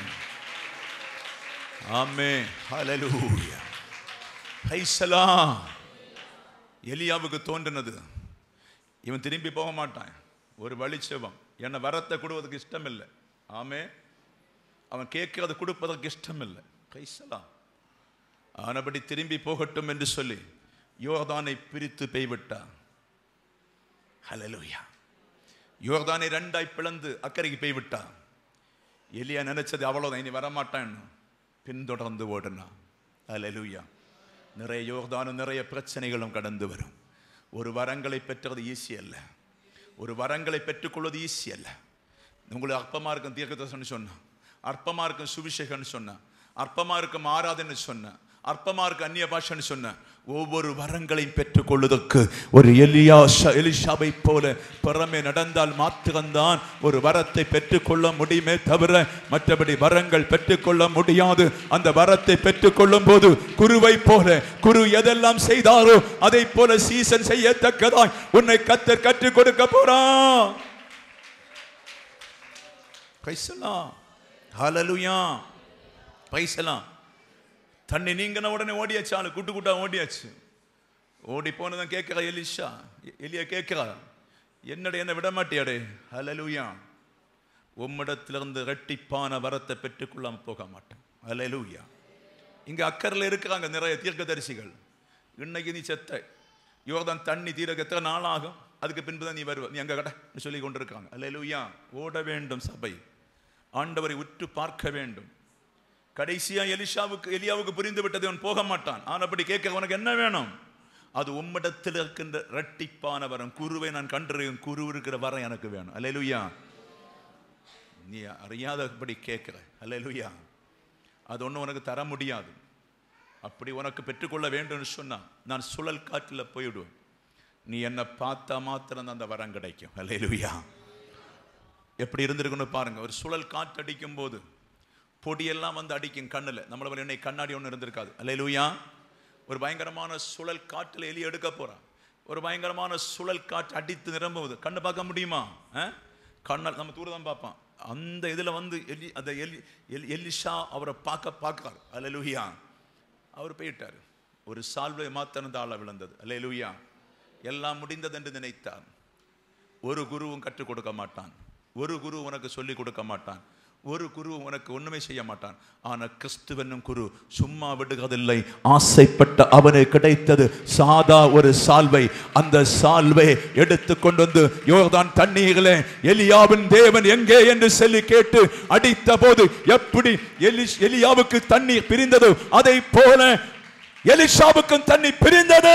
amen, hallelujah, praise the Lord. எலியாவுக்கு தோன்றினது, இவன் திரும்பி போக மாட்டான். ஒரு வழிச்சவம், என்ன வரத்தை கொடுவதற்கு இஷ்டம் இல்லை. ஆமே, அவன் கேட்கிறது கொடுப்பதற்கு இஷ்டம் இல்லை. Price the Lord. ஆனபடி திரும்பி போகட்டும் என்று சொல்லி யோர்தானை பிரித்து பெய்விட்டான். ஹல்லேலூயா. யோர்தானை ரெண்டாய் பிளந்து அக்கறைக்கு பெய்விட்டான். எலியா நினைச்சது அவ்வளவுதான், இனி வரமாட்டான். பின்தொடர்ந்து ஓடுனான். ஹல்லேலூயா. நிறைய யோர்தானும் நிறைய பிரச்சனைகளும் கடந்து வரும். ஒரு வரங்களை பெற்றது ஈஸி அல்ல. ஒரு வரங்களை பெற்றுக்கொள்வது ஈஸி அல்ல. உங்களுக்கு அற்பமா இருக்கும் தீர்க்கதரிசனம் சொன்னா, அற்பமா இருக்கும் சுவிசேஷம்னு சொன்னா, அற்பமா இருக்கும் ஆராதனை சொன்னா, அற்பமா இருக்கு அந்நிய பாஷைன்னு சொன்ன ஒவ்வொரு வரங்களையும் பெற்றுக் கொள்வதற்கு ஒரு எலியா எலிஷாவை போல பிறமே நடந்தால் மாத்திரம்தான் ஒரு வரத்தை பெற்றுக்கொள்ள முடியுமே தவிர மற்றபடி வரங்கள் பெற்றுக்கொள்ள முடியாது. அந்த வரத்தை பெற்றுக்கொள்ளும் போது குருவை போல குரு எதெல்லாம் செய்தாரோ அதை போல சீசன் செய்யத்தக்கதாய் உன்னை கர்த்தர் கற்றுக் கொடுக்க போறான். பிரைஸ்லாம் ஹல்லேலூயா பிரைஸ்லாம். தண்ணி நீங்கின உடனே ஓடியாச்சு, ஆளு கூட்டு கூட்டா ஓடியாச்சு. ஓடி போனதான் கேட்கிறா எலிஷா, எலியா கேட்கிறா, என்னடா என்ன விட மாட்டியாடே? ஹல்லேலூயா. உம்மிடத்திலிருந்து இரட்டிப்பான வரத்தை பெற்றுக்கொள்ளாம போக மாட்டேன். ஹல்லேலூயா. இங்க அக்கறையில் இருக்கிறாங்க நிறைய தீர்க்கதரிசிகள். இன்னைக்கு நீ செத்த யோர்தான் தண்ணி தீர எத்தனை நாள் ஆகும், அதுக்கு பின்புதான் நீ வருவ, நீ அங்க கடை சொல்லி கொண்டிருக்காங்க. ஹல்லேலூயா. ஓட வேண்டும் சபை, ஆண்டவரை உற்று பார்க்க வேண்டும். கடைசியா எலிஷாவுக்கு எலியாவுக்கு புரிந்து விட்டது, அவன் போக மாட்டான். ஆனபடி கேட்க உனக்கு என்ன வேணும்? அது உம்மிடத்தில் இருக்கின்ற இரட்டிப்பான வரம். குருவை நான் கண்டிருக்கேன், குரு இருக்கிற வரம் எனக்கு வேணும். ஹல்லேலூயா. நீ அறியாதபடி கேட்கிற. ஹல்லேலூயா. அது ஒன்றும் உனக்கு தர முடியாது. அப்படி உனக்கு பெற்றுக்கொள்ள வேண்டும் சொன்னா நான் சுழல் காற்றில் போயிடுவேன். நீ என்னை பார்த்தா மாத்திரம் அந்த வரம் கிடைக்கும். ஹல்லேலூயா. எப்படி இருந்திருக்குன்னு பாருங்க. ஒரு சுழல் காற்று அடிக்கும் போது பொடியெல்லாம் வந்து அடிக்கும் கண்ணில். நம்மள என்னை கண்ணாடி ஒன்று இருந்திருக்காது. அல்லேலூயா. ஒரு பயங்கரமான சுழல் காற்றில் எலி எடுக்க போறான். ஒரு பயங்கரமான சுழல் காற்று அடித்து நிரம்புவது கண்ணு பார்க்க முடியுமா? கண்ணல் நம்ம தூரதான் பார்ப்பான். அந்த இதில் வந்து எலி அந்த எலி எலிஷா அவரை பார்க்க பார்க்கார். அல்லேலூயா. அவர் போயிட்டார். ஒரு சால்வை மாத்திரம் தாழ விழுந்தது. அல்லேலூயா. எல்லாம் முடிந்தது என்று நினைத்தார். ஒரு குருவும் கற்றுக் கொடுக்க மாட்டான், ஒரு குரு உனக்கு சொல்லிக் கொடுக்க மாட்டான், ஒரு குரு உனக்கு ஒண்ணுமே செய்ய மாட்டான். ஆனா கிறிஸ்துவனும் குரு சும்மா விடுவதில்லை. ஆசைப்பட்ட அவனுக்கு கிடைத்தது சாதா ஒரு சால்வை. அந்த சால்வை எடுத்து கொண்டு வந்து யோர்தான் தண்ணீரிலே எலியாவின் தேவன் எங்கே என்று சொல்லி கேட்டு அடித்த போது எப்படி எலியாவுக்கு தண்ணீர் பிரிந்தது, அதை போல எலிஷாவுக்கும் தண்ணீர் பிரிந்தது.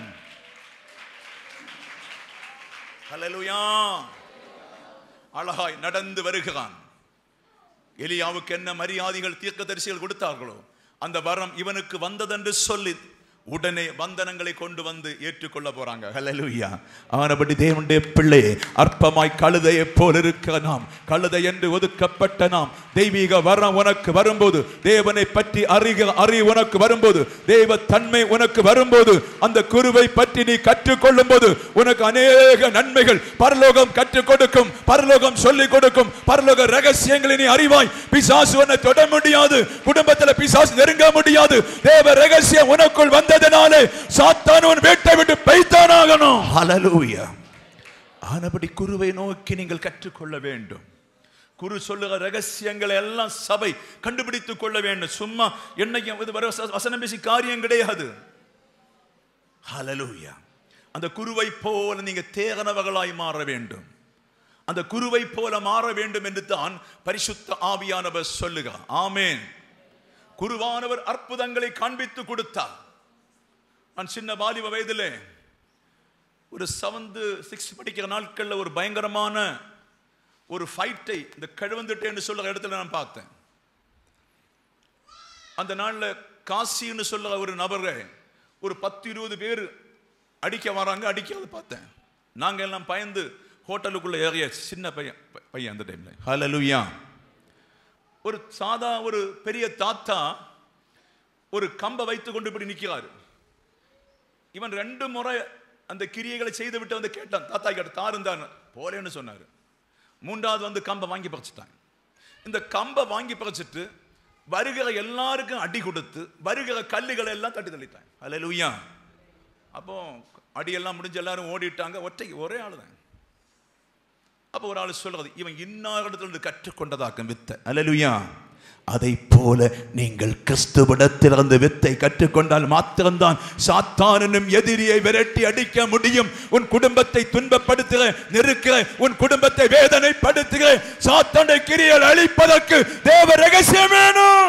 ஹல்லேலூயா. அழகாய் நடந்து வருகிறான். எலியாவுக்கு என்ன மரியாதைகள் தீர்க்கதரிசிகள் கொடுத்தார்களோ அந்த வரம் இவனுக்கு வந்ததென்று சொல்லி உடனே வந்தனங்களை கொண்டு வந்து ஏற்றுக்கொள்ள போறாங்க. ஹல்லேலூயா. ஆனபடி தேவனுடைய பிள்ளை அற்பமாய் கழுதையை போல இருக்க நாம், கழுதை என்று ஒதுக்கப்பட்ட நாம், தெய்வீக வரம் உனக்கு வரும்போது, தேவனை பற்றி அறிக அறி உனக்கு வரும்போது, தெய்வ தன்மை உனக்கு வரும்போது, அந்த குருவை பற்றி நீ கற்றுக்கொள்ளும் போது உனக்கு அநேக நன்மைகள் பரலோகம் கற்றுக் கொடுக்கும், பரலோகம் சொல்லிக் கொடுக்கும். பரலோக ரகசியங்களை நீ அறிவாய். பிசாசு உன்னை தொட முடியாது, குடும்பத்தில் பிசாசு நெருங்க முடியாது. தேவ ரகசியம் உனக்குள் வந்து சாத்தான் உன் வீட்டை விட்டு பெய்தானாகணும். ஹல்லேலூயா. ஆனபடி குருவை நோக்கி நீங்கள் கற்றுக்கொள்ள வேண்டும். குரு சொல்லுகிற ரகசியங்களை எல்லாம் சபை கண்டுபிடித்துக் கொள்ள வேண்டும். சும்மா என்னைக்கும் வசனம் பேசி காரியம் கிடையாது. ஹல்லேலூயா. அந்த குருவை போல நீங்க தேகனவர்களாய் மாற வேண்டும். அந்த குருவை போல மாற வேண்டும் என்று தான் பரிசுத்த ஆவியானவர் சொல்லுகிறார். ஆமென். குருவானவர் அற்புதங்களை காண்பித்து கொடுத்தார். நான் சின்ன வாலிப வயதிலே ஒரு செவன்த் சிக்ஸ்த் படிக்கிற நாட்கள்ல ஒரு பயங்கரமான ஒரு ஃபைட்டை இந்த கழுவந்துட்டே என்று சொல்லுற இடத்துல நான் பார்த்தேன். அந்த நாள்ல காசின்னு சொல்லுற ஒரு நபரை ஒரு பத்து இருபது பேர் அடிக்க வராங்க. அடிக்காத பார்த்தேன். நாங்க எல்லாம் பயந்து ஹோட்டலுக்குள்ள ஏறியாச்சு. சின்ன பையன் பையன் அந்த டைம்ல. ஹல்லேலூயா. ஒரு சாதா ஒரு பெரிய தாத்தா ஒரு கம்பை வைத்து கொண்டு இப்படி நிற்கிறாரு. இவன் ரெண்டு முறை அந்த கிரியைகளை செய்து விட்டு வந்து கேட்டான். தாத்தா கேட்ட தாருந்தான் போலேன்னு சொன்னாரு. மூன்றாவது வந்து கம்பை வாங்கி பறிச்சுட்டான். இந்த கம்பை வாங்கி பறிச்சுட்டு வருகிற எல்லாருக்கும் அடி கொடுத்து வருகிற கல்லுகளை எல்லாம் தட்டி தள்ளிட்டான். ஹல்லேலூயா. அப்போ அடியெல்லாம் முடிஞ்சு எல்லாரும் ஓடிட்டாங்க. ஒற்றைக்கு ஒரே ஆளு தான். அப்போ ஒரு ஆள் சொல்றது, இவன் இன்னார் இடத்துல கற்றுக்கொண்டதாக்கும் வித்தை. ஹல்லேலூயா. அதை போல நீங்கள் கிறிஸ்துவிடத்திலிருந்து வித்தை கற்றுக்கொண்டால் மாத்திரம்தான் சாத்தானும் எதிரியை விரட்டி அடிக்க முடியும். உன் குடும்பத்தை துன்பப்படுத்துகிற நெருக்கிற, உன் குடும்பத்தை வேதனைப்படுத்துகிற சாத்தானை கிரியைகள் அழிப்பதற்கு தேவ ரகசியம் வேணும்.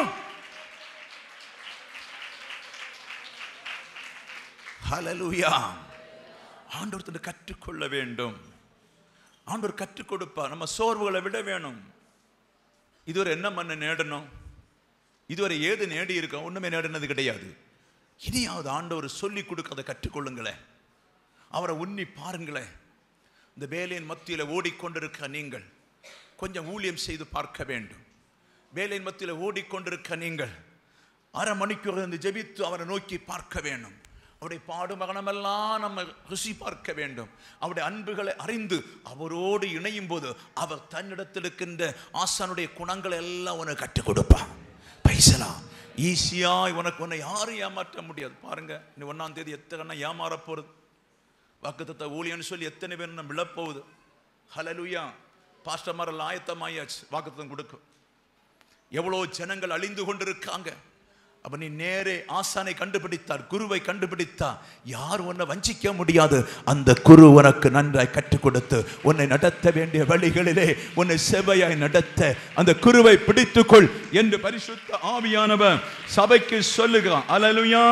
ஹல்லேலூயா. ஆண்டவர்கிட்ட கற்றுக்கொள்ள வேண்டும். ஆண்டவர் கற்றுக் கொடுப்பார். நம்ம சோர்வுகளை விட வேணும். இதுவரை என்ன பண்ண நேடணும், இதுவரை ஏது நேடி இருக்கோம், ஒண்ணுமே நேடினது கிடையாது. இனியாவது ஆண்டவர் சொல்லி கொடுக்கறதை கற்றுக்கொள்ளுங்களேன். அவரை உன்னி பாருங்களேன். இந்த வேலையின் மத்தியில் ஓடிக்கொண்டிருக்க நீங்கள் கொஞ்சம் ஊழியம் செய்து பார்க்க வேண்டும். வேலையின் மத்தியில் ஓடிக்கொண்டிருக்க நீங்கள் அரை மணிக்கூர் இருந்து ஜெபித்து அவரை நோக்கி பார்க்க வேண்டும். அவருடைய பாடு மகனமெல்லாம் நம்ம ருசி பார்க்க வேண்டும். அவருடைய அன்புகளை அறிந்து அவரோடு இணையும் போது அவர் தன்னிடத்தில் இருக்கின்ற ஆசானுடைய குணங்களை எல்லாம் உனக்கு கற்றுக் கொடுப்பான். பைசலாம் ஈஸியா உனக்கு உன்னை யாரும் ஏமாற்ற முடியாது. பாருங்க, நீ ஒன்னாம் தேதி எத்தனை ஏமாற போறது, வாக்குத்தத்த ஊழியன்னு சொல்லி எத்தனை பேர் நம்ம விழப்போகுது. ஹல்லேலூயா. பாஸ்டர் மாரெல்லாம் ஆயத்தமாயாச்சு வாக்குத்தத்தம் கொடுக்க. எவ்வளோ ஜனங்கள் அழிந்து கொண்டிருக்காங்க. அப்ப நீ நேரே ஆசானை கண்டுபிடித்தார், குருவை கண்டுபிடித்தார், யார் உன்னை வஞ்சிக்க முடியாது. அந்த குரு உனக்கு நன்றாய் கற்றுக் கொடுத்து உன்னை நடத்த வேண்டிய வழிகளிலே உன்னை செவ்வையாய் நடத்த அந்த குருவை பிடித்துக்கொள் என்று பரிசுத்த ஆவியானவர் சபைக்கு சொல்லுகிறான். அல்லேலூயா.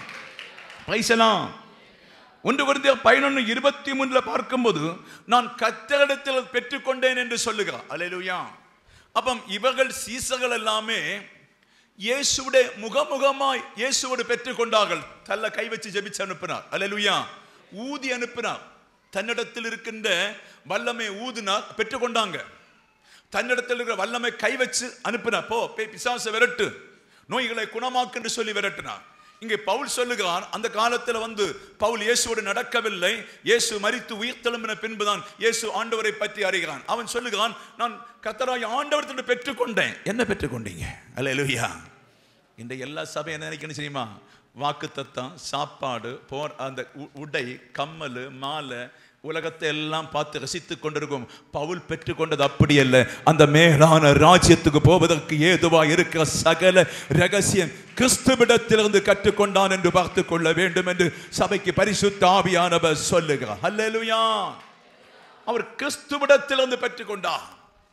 பிரைஸ் எல்லாம். ஒன்று கொரிந்தியர் பதினொன்று இருபத்தி மூன்றுல பார்க்கும்போது நான் கர்த்தரிடத்தில் பெற்றுக்கொண்டேன் என்று சொல்லுகிறார். அல்லேலூயா. அப்ப இவர்கள் சீசர்கள் எல்லாமே இயேசுவுடைய முகமுகமாய் இயேசுவோடு பெற்றுக் கொண்டார்கள். தள்ள கை வச்சு ஜெபிச்சு அனுப்பினார். அல்லேலூயா. ஊதி அனுப்பினார். தன்னிடத்தில் இருக்கின்ற வல்லமை ஊதினார், பெற்றுக்கொண்டாங்க. தன்னிடத்தில் இருக்கிற வல்லமை கை வச்சு அனுப்பினார். போ பிசாசை விரட்டு, நோய்களை குணமாக்கு என்று சொல்லி விரட்டினார். இங்கே பவுல் சொல்லுகிறான், அந்த காலத்தில் வந்து பவுல் இயேசுவோடு நடக்கவில்லை. இயேசு மரித்து உயிர் தெழும்பின பின்புதான் இயேசு ஆண்டவரை பற்றி அறிகிறான். அவன் சொல்லுகிறான், நான் கர்த்தராகிய ஆண்டவரிடத்தில் பெற்றுக்கொண்டேன். என்ன பெற்றுக்கொண்டீங்க? அல்லேலூயா. இந்த எல்லா சபையும் என்ன நினைக்கணும் தெரியுமா? வாக்குத்தத்தம், சாப்பாடு, போர், அந்த உடை, கம்மல், மாலை, உலகத்தை எல்லாம் பார்த்து ரசித்துக் கொண்டிருக்கும். பவுல் பெற்றுக்கொண்டது அப்படி அல்ல. அந்த மேலான ராஜ்யத்துக்கு போவதற்கு ஏதுவா இருக்கிற சகல ரகசியம் கிறிஸ்துவிடத்திலிருந்து கற்றுக்கொண்டான் என்று பார்த்து கொள்ள வேண்டும் என்று சபைக்கு பரிசுத்த ஆவியானவர் சொல்லுகிறார். அல்லேலூயா. அவர் கிறிஸ்துவிடத்திலிருந்து பெற்றுக்கொண்டார்.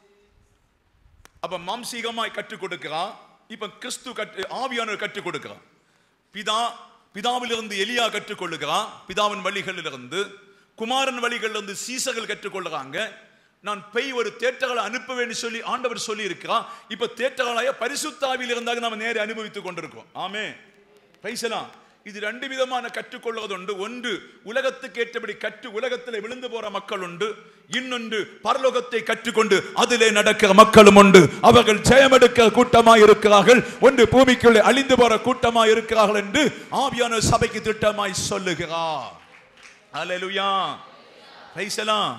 அப்ப மாம்சீகமாய் கற்றுக் கொடுக்கிறார். இப்ப கிறிஸ்து கற்று ஆவியானவர் கற்றுக் கொடுக்கிறார். பிதா பிதாவிலிருந்து எலியா கற்றுக்கொள்ளுகிறான். பிதாவின் வழிகளிலிருந்து, குமாரன் வழிகளிலிருந்து சீசர்கள் கற்றுக்கொள்ளுறாங்க. நான் பெய் ஒரு தேற்றகளை அனுப்புவேன்னு சொல்லி ஆண்டவர் சொல்லி இருக்கிறார். இப்ப தேற்றங்களாய பரிசுத்த ஆவியில் இருந்தாங்க நாம நேரே அனுபவித்துக் கொண்டிருக்கோம். ஆமே. பைசலாம். இது ரெண்டு விதமான கற்றுக்கொள்வது உண்டு. ஒன்று உலகத்துக்கு ஏற்றபடி கற்று உலகத்தில் விழுந்து போற மக்கள் உண்டு. இன்னொன்று பரலோகத்தை கற்றுக்கொண்டு அதிலே நடக்கிற மக்களும் உண்டு. அவர்கள் ஜெயமெடுக்கிற கூட்டமாய் இருக்கிறார்கள். ஒன்று பூமிக்குள்ளே அழிந்து போற கூட்டமாய் இருக்கிறார்கள் என்று ஆவியான சபைக்கு திட்டமாய் சொல்லுகிறார். அல்லேலூயா. பிரைஸ் எல்லாம்.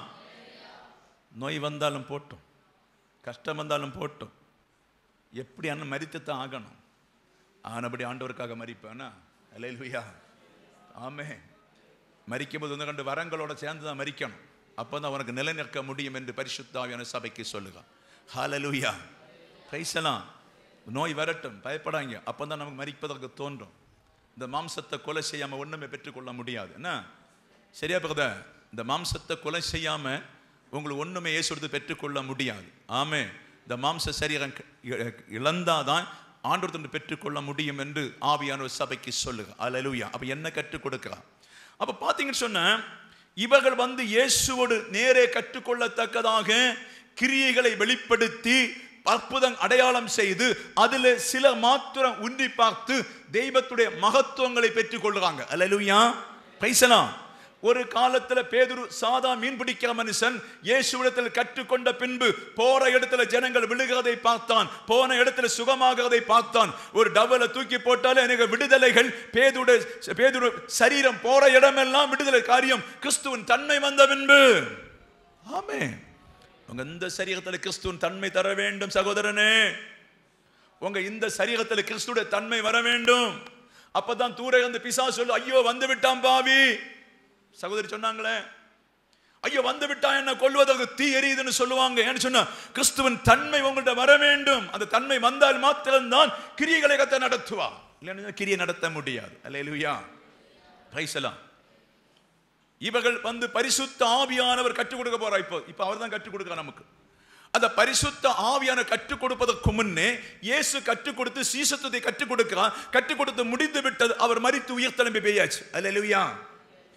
நோய் வந்தாலும் போட்டும், கஷ்டம் வந்தாலும் போட்டும், எப்படி அண்ணன் மரித்துத்தான் ஆகணும். ஆனபடி ஆண்டவருக்காக மரிப்பேனா? அல்லேலூயா. ஆமே. மரிக்கும் போது வந்து கண்டு வரங்களோட சேர்ந்து தான் மரிக்கணும். அப்பதான் அவனுக்கு நிலை நிற்க முடியும் என்று பரிசுத்த ஆவியான சபைக்கு சொல்லுங்க. ஹல்லேலூயா. பிரைஸ் எல்லாம். நோய் வரட்டும், பயப்படாங்க. அப்பதான் நமக்கு மரிப்பதற்கு தோன்றும். இந்த மாம்சத்தை கொலை செய்யாம ஒண்ணுமே பெற்றுக்கொள்ள முடியாது. என்ன சரியா பிரதர்? இந்த மாம்சத்தை கொலை செய்யாம உங்களுக்கு ஒண்ணுமே இயேசு எடுத்து பெற்றுக்கொள்ள முடியாது. ஆமே. இந்த மாம்ச சரீரம் இழந்தாதான் ஆண்டவரிடத்தில் பெற்றுக்கொள்ள முடியும் என்று ஆவியானவர் சபைக்கு சொல்லுங்க. அல்லேலூயா. அப்ப என்ன கற்றுக் கொடுக்கிறார்? அப்ப பாத்தீங்கன்னு சொன்ன இவர்கள் வந்து இயேசுவோடு நேரே கற்றுக்கொள்ளத்தக்கதாக கிரியைகளை வெளிப்படுத்தி அற்புதம் அடையாளம் செய்து அதில் சில மாத்திரம் உந்தி பார்த்து தெய்வத்துடைய மகத்துவங்களை பெற்றுக் கொள்றாங்க. அல்லேலூயா. பிரைஸ் எல்லாம். ஒரு காலத்துல பேதுரு சாதா மீன் பிடிக்கிற மனுஷன் இயேசுவிடத்தில் கற்றுக்கொண்ட பின்பு போற இடத்துல ஜனங்கள் விழுகிறதை பார்த்தான், போன இடத்துல சுகமாகிறதை பார்த்தான். ஒரு டவலை தூக்கி போட்டாலே எனக்கு விடுதலைகள். பேதுரு பேதுரு சரீரம் போற இடமெல்லாம் விடுதலை காரியம். கிறிஸ்துவின் தன்மை வந்த பின்பு. ஆமே. உங்க இந்த சரீரத்தில் கிறிஸ்துவின் தன்மை தர வேண்டும் சகோதரனே. உங்க இந்த சரீரத்தில் கிறிஸ்துடைய தன்மை வர வேண்டும். அப்பதான் தூர இருந்து பிசாசு சொல்லு, ஐயோ வந்து விட்டான் பாவி. சகோதரி சொன்னாங்களே, ஐயோ வந்து விட்டா என்ன கொல்வதற்கு தீ எரியுதுன்னு சொல்லுவாங்க. ஏன்னு சொன்னா கிறிஸ்துவின் தன்மை உங்கள்கிட்ட வர வேண்டும். அந்த தன்மை வந்தால் மாத்திரம்தான் கிரியைகளை கத்த நடத்துவா. இல்லைன்னா கிரியை நடத்த முடியாது. அல்லேலூயா. பிரைஸ் எல்லாம். இவர்கள் வந்து பரிசுத்த ஆவியானவர் கற்றுக் கொடுக்க போறா. இப்போ இப்ப அவர் தான் கற்றுக் கொடுக்கிறார் நமக்கு. அந்த பரிசுத்த ஆவியான கற்றுக் கொடுப்பதற்கு முன்னே இயேசு கற்றுக் கொடுத்து சீசத்துவத்தை கற்றுக் கொடுக்கிறார். கற்றுக் கொடுத்து முடிந்து விட்டது. அவர் மரித்து உயிர் தெழும்பி பெய்யாச்சு. அல்லேலூயா.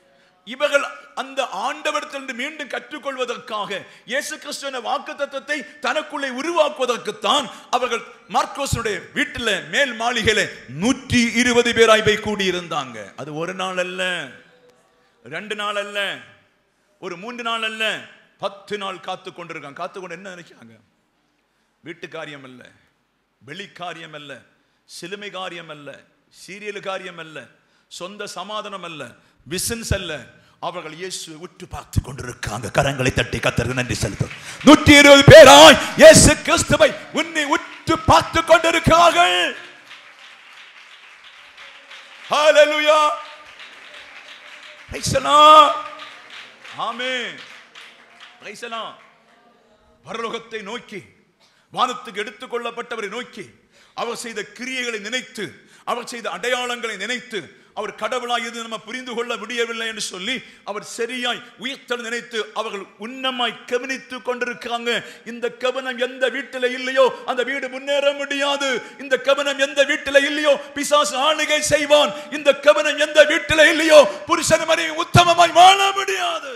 இவர்கள் அந்த ஆண்டவரிடத்திலிருந்து மீண்டும் கற்றுக்கொள்வதற்காக இயேசு கிறிஸ்துவின் வாக்குத்தத்தத்தை தனக்குள்ளே உருவாக்குவதற்குத்தான் அவர்கள் மார்க்கோஸுடைய வீட்டில் மேல் மாளிகையில நூற்றி இருபது பேராய் போய் கூடியிருந்தாங்க. அது ஒரு நாள் அல்ல, ரெண்டு நாள் அல்ல, ஒரு மூன்று நாள் அல்ல, பத்து நாள் காத்து கொண்டிருக்காங்க. காத்து கொண்டு என்ன நினைக்கிறாங்க? வீட்டு காரியம் அல்ல, வெளி காரியம் அல்ல, சிலுமை காரியம் அல்ல, சீரியல் காரியம் அல்ல, சொந்த சமாதானம் அல்ல, பிசினஸ் அல்ல. அவர்கள் இயேசுவை உற்று பார்த்து கொண்டிருக்காங்க. கரங்களை தட்டி கர்த்தருக்கு நன்றி செலுத்தும். நூற்றி இருபது பேராய் இயேசு கிறிஸ்துவை உன்னை உற்று பார்த்து கொண்டிருக்கிறார்கள். ஹalleluya, praise the Lord, amen, praise the Lord. பரலோகத்தை நோக்கி, வானத்துக்கு எடுத்துக் கொள்ளப்பட்டவரை நோக்கி, அவர் செய்த கிரியைகளை நினைத்து, அவர் செய்த அடையாளங்களை நினைத்து, அவர் கடவுளாய் இது நம்ம புரிந்து கொள்ள முடியவில்லை என்று சொல்லி அவர் சரியாய் உயிர்த்தல் நினைத்து அவர்கள் உன்னமாய் கவனித்துக் கொண்டிருக்காங்க. இந்த கவனம் எந்த வீட்டில் இல்லையோ அந்த வீடு முன்னேற முடியாது. இந்த கவனம் எந்த வீட்டில் இல்லையோ பிசாசு ஆளுகை செய்வான். இந்த கவனம் எந்த வீட்டில் இல்லையோ புருஷன் மனைவி உத்தமமாய் வாழ முடியாது.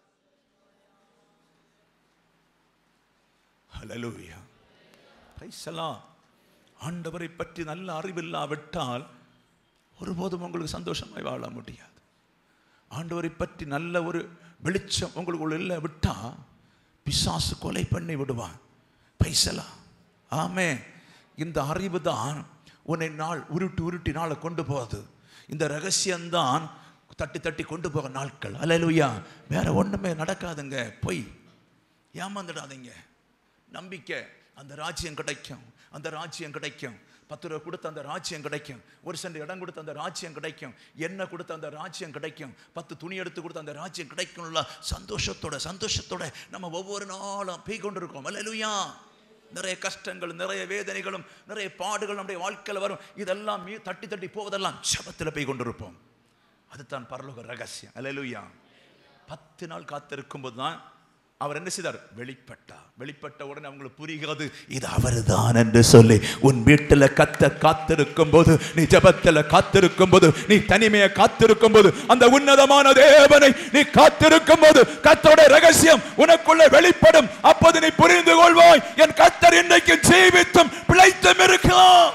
Hallelujah, praise the Lord. ஆண்டவரை பற்றி நல்ல அறிவில்லாவிட்டால் ஒருபோதும் உங்களுக்கு சந்தோஷமாய் வாழ முடியாது. ஆண்டவரை பற்றி நல்ல ஒரு வெளிச்சம் உங்களுக்குள்ள இல்லை விட்டா பிசாசு கொலை பண்ணி விடுவான். பைசலா, ஆமே. இந்த அறிவு தான் உன்னை நாள் உருட்டி உருட்டி நாளை கொண்டு போகுது. இந்த ரகசியம்தான் தட்டி தட்டி கொண்டு போக நாட்கள். அல்லேலூயா. வேற ஒண்ணுமே நடக்காதுங்க. போய் ஏமாந்துடாதீங்க. நம்பிக்கை, அந்த ராஜ்யம் கிடைக்கும், அந்த ராஜ்யம் கிடைக்கும். பத்து ரூபா கொடுத்த அந்த ராஜ்யம் கிடைக்கும். ஒரு சென்ட் இடம் கொடுத்த அந்த ராஜ்யம் கிடைக்கும். எண்ணெய் கொடுத்த அந்த ராஜ்யம் கிடைக்கும். பத்து துணி எடுத்து கொடுத்த அந்த ராஜ்யம் கிடைக்கும்ல சந்தோஷத்தோட சந்தோஷத்தோட நம்ம ஒவ்வொரு நாளும் போய் கொண்டிருக்கோம். அல்லேலூயா. நிறைய கஷ்டங்கள், நிறைய வேதனைகளும், நிறைய பாடுகள் நம்முடைய வாழ்க்கையில் வரும். இதெல்லாம் தட்டி தட்டி போவதெல்லாம் ஜெபத்தில் போய் கொண்டிருப்போம். அதுதான் பரலோக ரகசியம். அல்லேலூயா. பத்து நாள் காத்திருக்கும் போது தான் அவர் என்ன செய்தார்? வெளிப்பட்டார். வெளிப்பட்ட உடனே அவங்களுக்கு புரிகிறது இது அவர்தான் என்று சொல்லி. உன் வீட்டில் கத்த காத்திருக்கும் போது, நீ ஜெபத்தில் காத்திருக்கும் போது, நீ தனிமையை காத்திருக்கும் போது, அந்த உன்னதமான தேவனை நீ காத்திருக்கும் போது கர்த்தருடைய ரகசியம் உனக்குள்ளே வெளிப்படும். அப்போது நீ புரிந்து கொள்வாய், என் கர்த்தர் இன்றைக்கு ஜீவித்தும் பிழைத்தும் இருக்கிறார்.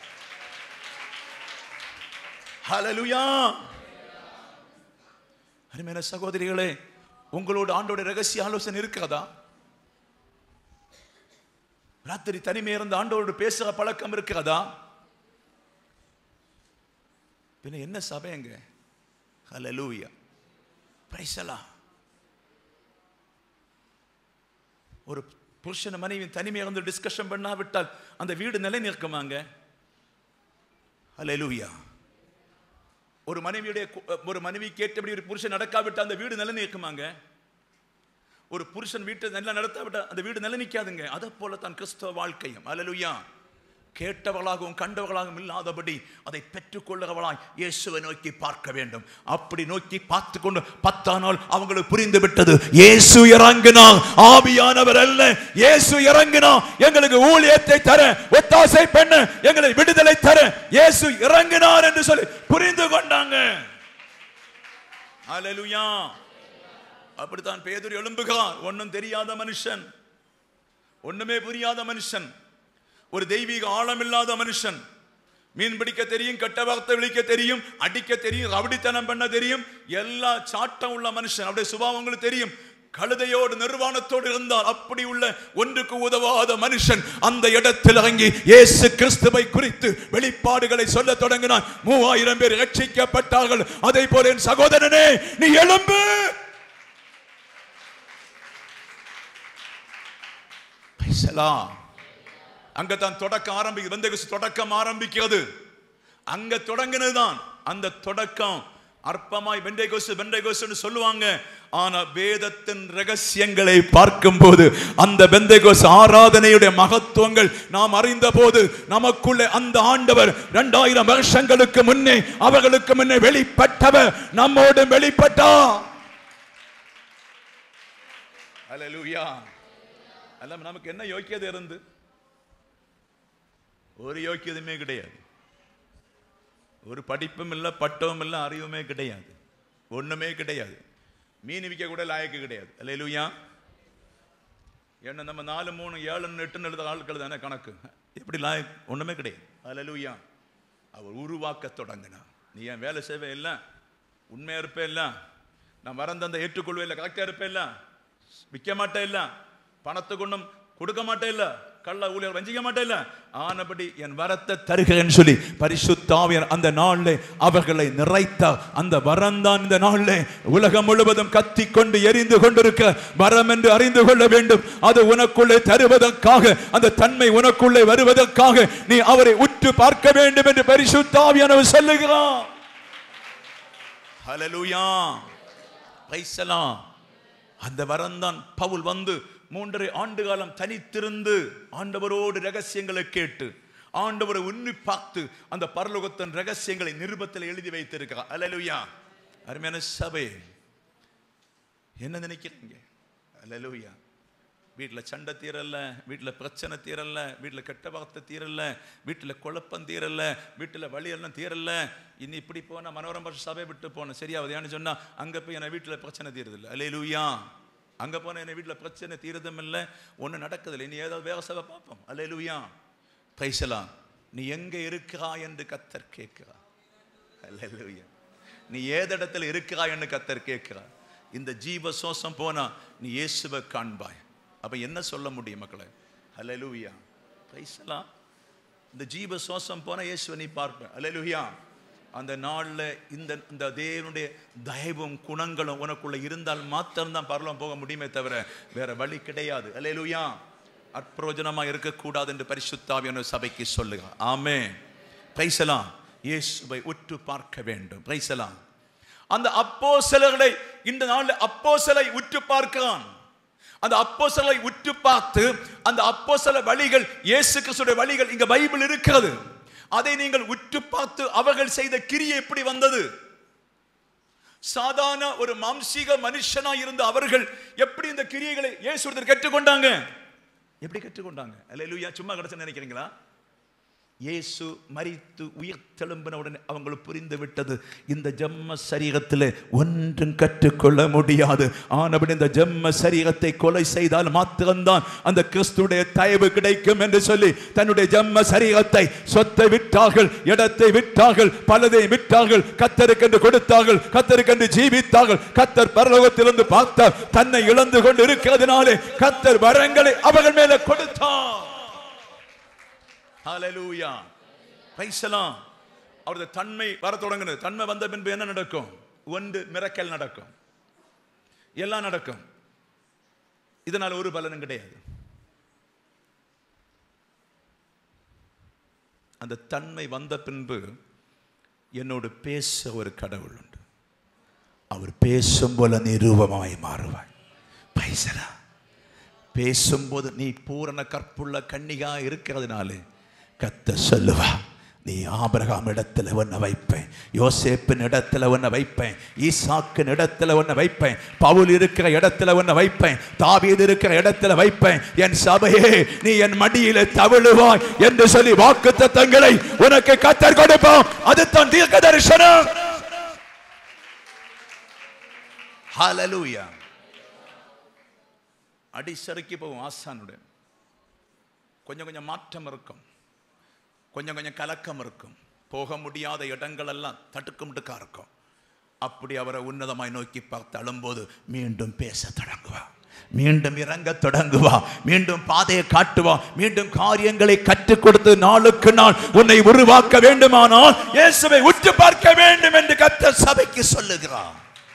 ஹல்லேலூயா. அருமையான சகோதரிகளே, உங்களோட ஆண்டோட ரகசிய ஆலோசனை இருக்கிறதா? ராத்திரி தனிமை இருந்த ஆண்டோடு பேசுற பழக்கம் இருக்கிறதா? பின்ன என்ன சபைங்க? ஹல்லேலூயா, பிரைஸ் தி லார்ட். ஒரு புருஷன் மனைவி தனிமை இருந்து டிஸ்கஷன் பண்ணாவிட்டால் அந்த வீடு நிலை நிற்குமாங்க? ஹல்லேலூயா. ஒரு மனைவியுடைய ஒரு மனைவி கேட்டபடி ஒரு புருஷன் நடக்காவிட்டால் அந்த வீடு நிலை நிற்குமாங்க? ஒரு புருஷன் வீட்டை நல்லா நடத்தாவிட்டால் அந்த வீடு நிலை நிற்காதுங்க. அதை போல தான் கிறிஸ்தவ வாழ்க்கையும். அல்லேலூயா. கேட்டவர்களாகவும் கண்டவர்களாகவும் இல்லாதபடி அதை பெற்றுக்கொள்ளுகிறவர்களாய் இயேசுவை நோக்கி பார்க்க வேண்டும். அப்படி நோக்கி பார்த்து கொண்டு பத்தாம் நாள் அவங்களுக்கு புரிந்து விட்டது, இயேசு இறங்கினார், ஆவியானவர் அல்ல. இயேசு இறங்கினார் எங்களுக்கு ஊழியத்தை தர, ஒத்தாசை பண்ண, எங்களை விடுதலை தர இயேசு இறங்கினார் என்று சொல்லி புரிந்து கொண்டாங்க. அல்லேலூயா. அப்படித்தான் பேதுரு எழும்புகிறார். ஒன்னும் தெரியாத மனுஷன், ஒண்ணுமே புரியாத மனுஷன், ஒரு தெய்வீக ஆழமில்லாத மனுஷன். மீன் பிடிக்க தெரியும், கெட்ட வார்த்தை விழிக்க தெரியும், அடிக்க தெரியும், ரவுடித்தனம் பண்ண தெரியும், எல்லா சாட்டம் உள்ள மனுஷன். அவருடைய சுபாவங்களுக்கு தெரியும். கழுதையோடு நிர்வாணத்தோடு இருந்தால் அப்படி உள்ள ஒன்றுக்கு உதவாத மனுஷன் அந்த இடத்தில் இறங்கி இயேசு கிறிஸ்துவை குறித்து வெளிப்பாடுகளை சொல்ல தொடங்கினான். மூவாயிரம் பேர் ரட்சிக்கப்பட்டார்கள். அதே போல என் சகோதரனே, நீ எழும்பு. அங்கதான் தொடக்கம் ஆரம்பிக்கிறது. பெந்தேகோஸ்து தொடக்கம் ஆரம்பிக்கிறது. அங்க தொடங்கினதுதான். அந்த தொடக்கம் அற்பமாய் பெந்தேகோஸ்து பெந்தேகோஸ்து சொல்லுவாங்க. ஆனா வேதத்தின் ரகசியங்களை பார்க்கும் போது, அந்த பெந்தேகோஸ்து ஆராதனையுடைய மகத்துவங்கள் நாம் அறிந்த போது, நமக்குள்ளே அந்த ஆண்டவர் இரண்டாயிரம் வருஷங்களுக்கு முன்னே அவர்களுக்கு முன்னே வெளிப்பட்டவர் நம்மோடு வெளிப்பட்டா. அல்லேலூயா. அல்ல, நமக்கு என்ன யோக்கியதை இருந்து? ஒரு யோக்கியதுமே கிடையாது. ஒரு படிப்பும் இல்லை, பட்டமும் இல்லை, அறிவுமே கிடையாது. ஒண்ணுமே கிடையாது. மீன் விற்க கூட லாயக்கு கிடையாது. அல்லேலூயா. ஏன்னா நம்ம நாலு மூணு ஏழு எட்டுன்னு எழுத ஆட்கள் தானே கணக்கு. எப்படி லாயக்? ஒண்ணுமே கிடையாது. அல்லேலூயா. அவர் உருவாக்க தொடங்கினா. நீ ஏன் வேலை செய்வே இல்லை, உண்மையா இருப்பே இல்லை, நான் வரந்த ஏற்றுக்கொள்வே இல்லை, கரெக்டா இருப்பே இல்லை, விற்க மாட்டே இல்லை, பணத்துக்கு ஒன்றும் கொடுக்க மாட்டே இல்லை, கள்ள ஊழியர் வஞ்சிக்க மாட்டே இல்லை, ஆனபடி என் வரத்தை தருகிறேன்னு சொல்லி பரிசுத்த ஆவியானவர் அந்த நாளிலே அவர்களை நிறைத்தார். அந்த வரம்தான் இந்த நாளிலே உலகம் முழுவதும் கத்தி கொண்டு எரிந்து கொண்டிருக்க வரம் என்று அறிந்து கொள்ள வேண்டும். அது உனக்குள்ளே தருவதற்காக, அந்த தன்மை உனக்குள்ளே வருவதற்காக நீ அவரை உற்று பார்க்க வேண்டும் என்று பரிசுத்த ஆவியானவர் சொல்லுகிறார். ஹல்லேலூயா. Praise the Lord. அந்த வரம்தான் பவுல் வந்து மூன்றரை ஆண்டு காலம் தனித்திருந்து ஆண்டவரோடு ரகசியங்களை கேட்டு ஆண்டவரை உன்னி பார்த்து அந்த பரலோகத்தின் ரகசியங்களை நிருபத்தில் எழுதி வைத்திருக்கிறார். அல்லேலூயா. அருமையான சபை, என்ன நினைக்கிறீங்க? அல்லேலூயா. வீட்டில் சண்டை தீரல்ல, வீட்டில் பிரச்சனை தீரல்ல, வீட்டில் கெட்ட வார்த்தை தீரல்ல, வீட்டில் குழப்பம் தீரல்ல, வீட்டில் வழி எல்லாம் தீரல்ல. இன்னும் இப்படி போனால் மனோரம சபை விட்டு போனேன் சரியாவது ஏன்னு சொன்னால் அங்கே போய் என் வீட்டில் பிரச்சனை தீருதில்லை. அல்லேலூயா. அங்கே போனால் என் வீட்டில் பிரச்சனை தீரதும் இல்லை, ஒன்றும் நடக்குதில்லை. இனி ஏதாவது வேற சபை பார்ப்போம். அல்லேலூயா. Praise the Lord. நீ எங்கே இருக்கிறாய் என்று கர்த்தர் கேட்கிறார். அல்லேலூயா. நீ ஏத இடத்துல இருக்கிறாய் என்று கர்த்தர் கேட்கிறார். இந்த ஜீவ சோசம் போனா நீ இயேசுவை காண்பாய். அப்ப என்ன சொல்ல முடியும் மக்களே? அல்லேலூயா. Praise the Lord. இந்த ஜீவ சுவாசம் போன இயேசுவை நீ பார்ப்ப. அல்லேலூயா. அந்த நாள்ல இந்த இந்த தேவனுடைய தயவும் குணங்களும் உனக்குள்ள இருந்தால் மாத்திரம்தான் பரலோகம் போக முடியுமே தவிர வேற வழி கிடையாது. அல்லேலூயா. அப்பிரயோஜனமா இருக்கக்கூடாது என்று பரிசுத்த ஆவியானவர் சபைக்கு சொல்லுங்க. ஆமென். Praise the Lord. இயேசுவை உற்று பார்க்க வேண்டும். Praise the Lord. அந்த அப்போஸ்தலர்களை இந்த நாள்ல அப்போஸ்தலை உற்று பார்க்கிறான். அந்த அப்போஸ்தலரை உற்று பார்த்து அந்த அப்போஸ்தல வழிகள், இயேசு கிறிஸ்துவின் வழிகள் இங்க பைபிள் இருக்கிறது. அதை நீங்கள் உற்று பார்த்து அவர்கள் செய்த கிரியை எப்படி வந்தது? சாதாரண ஒரு மாம்சீக மனுஷனா இருந்த அவர்கள் எப்படி இந்த கிரியைகளை இயேசுவிடம் கற்றுக்கொண்டாங்க? எப்படி கற்றுக்கொண்டாங்க? அல்லேலூயா. சும்மா கிடைச்சு நினைக்கிறீங்களா? இயேசு மரித்து உயிர்த்தெழும்பின உடனே அவங்களுக்கு புரிந்து விட்டது, இந்த ஜென்ம சரீரத்தில் ஒன்றும் கற்றுக்கொள்ள முடியாது. ஆனபடி இந்த ஜென்ம சரீரத்தை கொலை செய்தால் மாத்திரம்தான் அந்த கிறிஸ்துடைய தயவு கிடைக்கும் என்று சொல்லி தன்னுடைய ஜென்ம சரீரத்தை, சொத்தை விட்டார்கள், இடத்தை விட்டார்கள், பலதை விட்டார்கள், கர்த்தருக்கென்று கொடுத்தார்கள், கர்த்தருக்கென்று ஜீவித்தார்கள். கர்த்தர் பரலோகத்திலிருந்து பார்த்தார், தன்னை இழந்து கொண்டு இருக்கிறதுனாலே கர்த்தர் வரங்களை அவர்கள் மேலே கொடுத்தார். ஹல்லேலூயா. Praise the Lord. அவருடைய தன்மை வர தொடங்குது. தன்மை வந்த பின்பு என்ன நடக்கும்? ஒன்று மிரக்கல் நடக்கும், எல்லாம் நடக்கும். இதனால் ஒரு பலனும் கிடையாது. அந்த தன்மை வந்த பின்பு என்னோடு பேச ஒரு கடவுள் உண்டு. அவர் பேசும் போல நிரூபமாய் மாறுவாய். Price the Lord. பேசும்போது நீ பூரண கற்புள்ள கன்னிகா இருக்கிறதுனாலே கர்த்தர் சொல்லுவா, நீ ஆபிரகாம் இடத்துல உன்னை வைப்பேன், யோசேப்பின் இடத்துல உன்னை வைப்பேன், ஈசாக்கின் இடத்துல உன்னை வைப்பேன், பவுல் இருக்கிற இடத்துல உன்னை வைப்பேன், தாவீது இருக்கிற இடத்துல வைப்பேன். என் சபையே நீ என் மடியிலே தவழுவாய் என்று சொல்லி வாக்குத்தத்தங்களை உனக்கு கர்த்தர் கொடுப்போம். அதுதான் தீர்க்க தரிசனம். ஹல்லேலூயா. அடிசறுக்கி போகும் ஆசானுடைய கொஞ்சம் கொஞ்சம் மாற்றம் இருக்கும், கொஞ்சம் கொஞ்சம் கலக்கம் இருக்கும், போக முடியாத இடங்கள் எல்லாம் தட்டுக்குமுட்டுக்கா இருக்கும். அப்படி அவரை உன்னதமாய் நோக்கி பார்த்து அழும்போது மீண்டும் பேச தொடங்குவா, மீண்டும் இறங்க தொடங்குவா, மீண்டும் பாதையை காட்டுவா, மீண்டும் காரியங்களை கற்றுக் கொடுத்து நாளுக்கு நாள் உன்னை உருவாக்க வேண்டுமானால் இயேசுவை உற்று பார்க்க வேண்டும் என்று கர்த்தர் சபைக்கு சொல்லுகிறார்.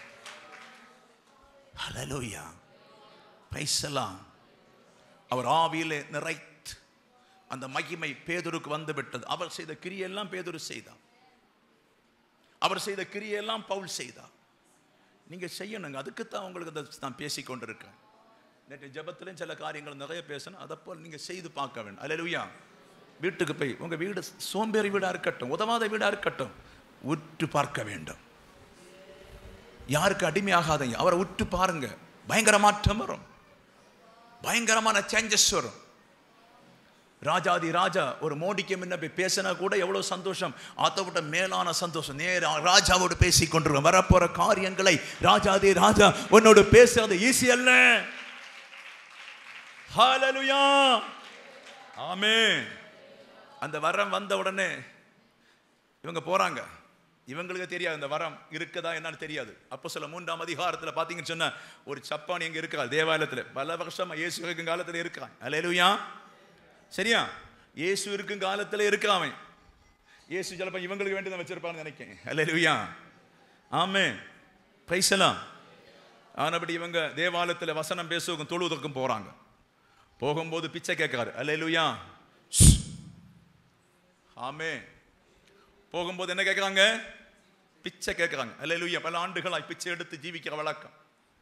ஹல்லேலூயா. Praise the Lord. அவர் ஆவியிலே நிறைத்து அந்த மகிமை பேதுருக்கு வந்து விட்டது. அவர் செய்த கிரியையெல்லாம் பேதுரு செய்தார். அவர் செய்த கிரியையெல்லாம் பவுல் செய்தார். நீங்க செய்யணுங்க. அதுக்குத்தான் உங்களுக்கு நான் பேசிக் கொண்டிருக்கேன். நேற்று ஜெபத்திலும் சில காரியங்கள் நிறைய பேசணும், அதை போல் நீங்க செய்து பார்க்க வேண்டும். அல்லேலூயா. வீட்டுக்கு போய் உங்க வீடு சோம்பேறி வீடா இருக்கட்டும், உதவாத வீடா இருக்கட்டும், உற்று பார்க்க வேண்டும். யாருக்கு அடிமையாகாதீங்க. அவரை உற்று பாருங்க. பயங்கர மாற்றம் வரும், பயங்கரமான சேஞ்சஸ் வரும். ராஜாதி ராஜா ஒரு மோடிக்கு முன்ன போய் பேசினா கூட எவ்வளவு சந்தோஷம், அதை விட மேலான சந்தோஷம் நேரா ராஜாவோடு பேசி கொண்டிருக்கோம். வரப்போற காரியங்களை ராஜாதி ராஜா உன்னோடு பேசுறது ஈஸி அல்ல. ஹல்லேலூயா, ஆமென். அந்த வரம் வந்த உடனே இவங்க போறாங்க. இவங்களுக்கு தெரியாது இந்த வரம் இருக்குதா என்னன்னு தெரியாது. அப்போ சில மூன்றாம் அதிகாரத்தில் பார்த்தீங்கன்னு சொன்னா ஒரு சப்பானி எங்க இருக்கா தேவாலயத்தில் பல வருஷமா இயேசு இருக்கும் காலத்தில் இருக்கான். ஹல்லேலூயா, சரியா? இயேசு இருக்கும் காலத்தில் இருக்கான். இயேசு சிலப்ப இவங்களுக்கு வேண்டியதை வச்சிருப்பான்னு நினைக்கிறேன். ஹல்லேலூயா, ஆமென், பிரைஸ் எல்லாம். ஆனபடி இவங்க தேவாலயத்தில் வசனம் பேசுவதும் தொழுவதற்கும் போறாங்க. போகும்போது பிச்சை கேட்கிறாரு. ஹல்லேலூயா, ஆமென். போகும்போது என்ன கேட்கிறாங்க? பிச்சை கேட்கிறாங்க. ஹல்லேலூயா. பல ஆண்டுகளாய் பிச்சை எடுத்து ஜீவிக்கிற வழக்கம்.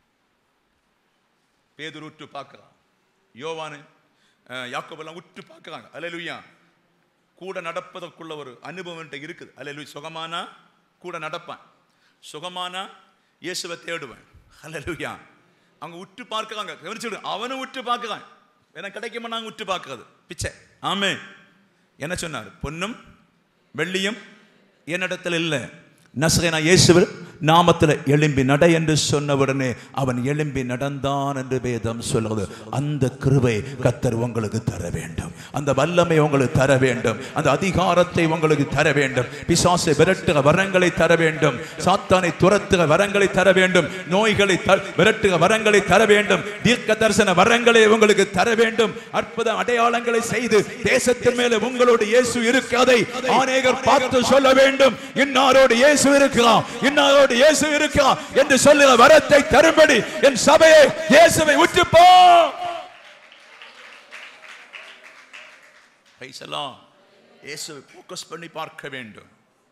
பேதுரு உற்று பார்க்கிறான், யோவானு யாக்கோபெல்லாம் உற்று பார்க்கிறாங்க. ஹல்லேலூயா. கூட நடப்பதற்குள்ள ஒரு அனுபவம் இருக்குது. ஹல்லேலூயா. சுகமானா கூட நடப்பான், சுகமானா இயேசுவை தேடுவேன். ஹல்லேலூயா. அவங்க உற்று பார்க்கிறாங்க. கவனிச்சுடு, அவனும் உற்று பார்க்கிறான். எனக்கு கிடைக்குமா நாங்கள் உற்று பார்க்கிறது பிச்சை. ஆமென். என்ன சொன்னார்? பொன்னும் வெள்ளியும் என்னிடத்தில் இல்லை, நசரேனா இயேசுவின் நாமத்தில் எழும்பி நட என்று சொன்ன உடனே அவன் எழும்பி நடந்தான் என்று வேதம் சொல்லுது. அந்த கிருபை கர்த்தர் உங்களுக்கு தர வேண்டும், அந்த வல்லமை உங்களுக்கு தர வேண்டும், அந்த அதிகாரத்தை உங்களுக்கு தர வேண்டும், பிசாசை விரட்டுக வரங்களை தர வேண்டும், சாத்தானை துரத்துக வரங்களை தர வேண்டும், நோய்களை விரட்டுக வரங்களை தர வேண்டும், தீர்க்க தரிசன வரங்களை உங்களுக்கு தர வேண்டும், அற்புத அடையாளங்களை செய்து தேசத்தின் மேலே உங்களோடு இயேசு இருக்கிறதை அநேகர் பார்த்து சொல்ல வேண்டும். இன்னாரோடு இயேசு இருக்கிறார், இன்னாரோடு இயேசு இருக்கிறார் என்று சொல்லுகிற வரத்தை தரும்படி என் சபையை இயேசுவை உற்று போ. இயேசுவை ஃபோக்கஸ் பண்ணி பார்க்க வேண்டும்.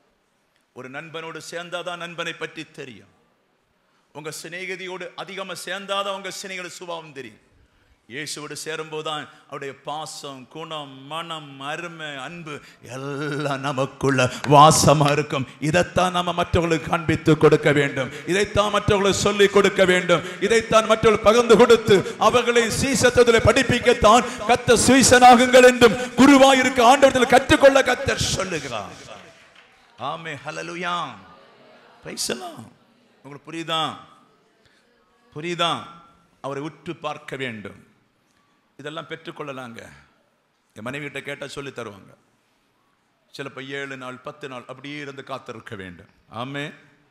ஒரு நண்பனோடு சேர்ந்தாதான் நண்பனை பற்றி தெரியும். உங்க சிநேகிதியோடு அதிகமா சேர்ந்தாதான் உங்க சிநேகித சுபாவம் தெரியும். இயேசுவோடு சேரும்போதுதான் அவருடைய பாசம், குணம், மனம், அருமை, அன்பு எல்லாம் நமக்குள்ள வாசமா இருக்கும். இதைத்தான் நம்ம மற்றவர்களுக்கு காண்பித்து கொடுக்க வேண்டும், இதைத்தான் மற்றவர்களுக்கு சொல்லி கொடுக்க வேண்டும், இதைத்தான் மற்றவர்கள் பகிர்ந்து கொடுத்து அவர்களை சீசத்தத்தில் படிப்பிக்கத்தான் கர்த்தர் சீசனாகுங்கள் என்றும் குருவாயிருக்க ஆண்டவர்கள் கற்றுக்கொள்ள கர்த்தர் சொல்லுகிறார். ஆமென், ஹல்லேலூயா, பிரைஸ் எல்லாம். உங்களுக்கு புரியுதா? புரியுதா? அவரை உற்று பார்க்க வேண்டும். இதெல்லாம் பெற்றுக்கொள்ளலாங்க. என் மனைவி கிட்ட கேட்டால் சொல்லி தருவாங்க. சிலப்போ ஏழு நாள் பத்து நாள் அப்படியே இருந்து காத்திருக்க வேண்டும். ஆமே.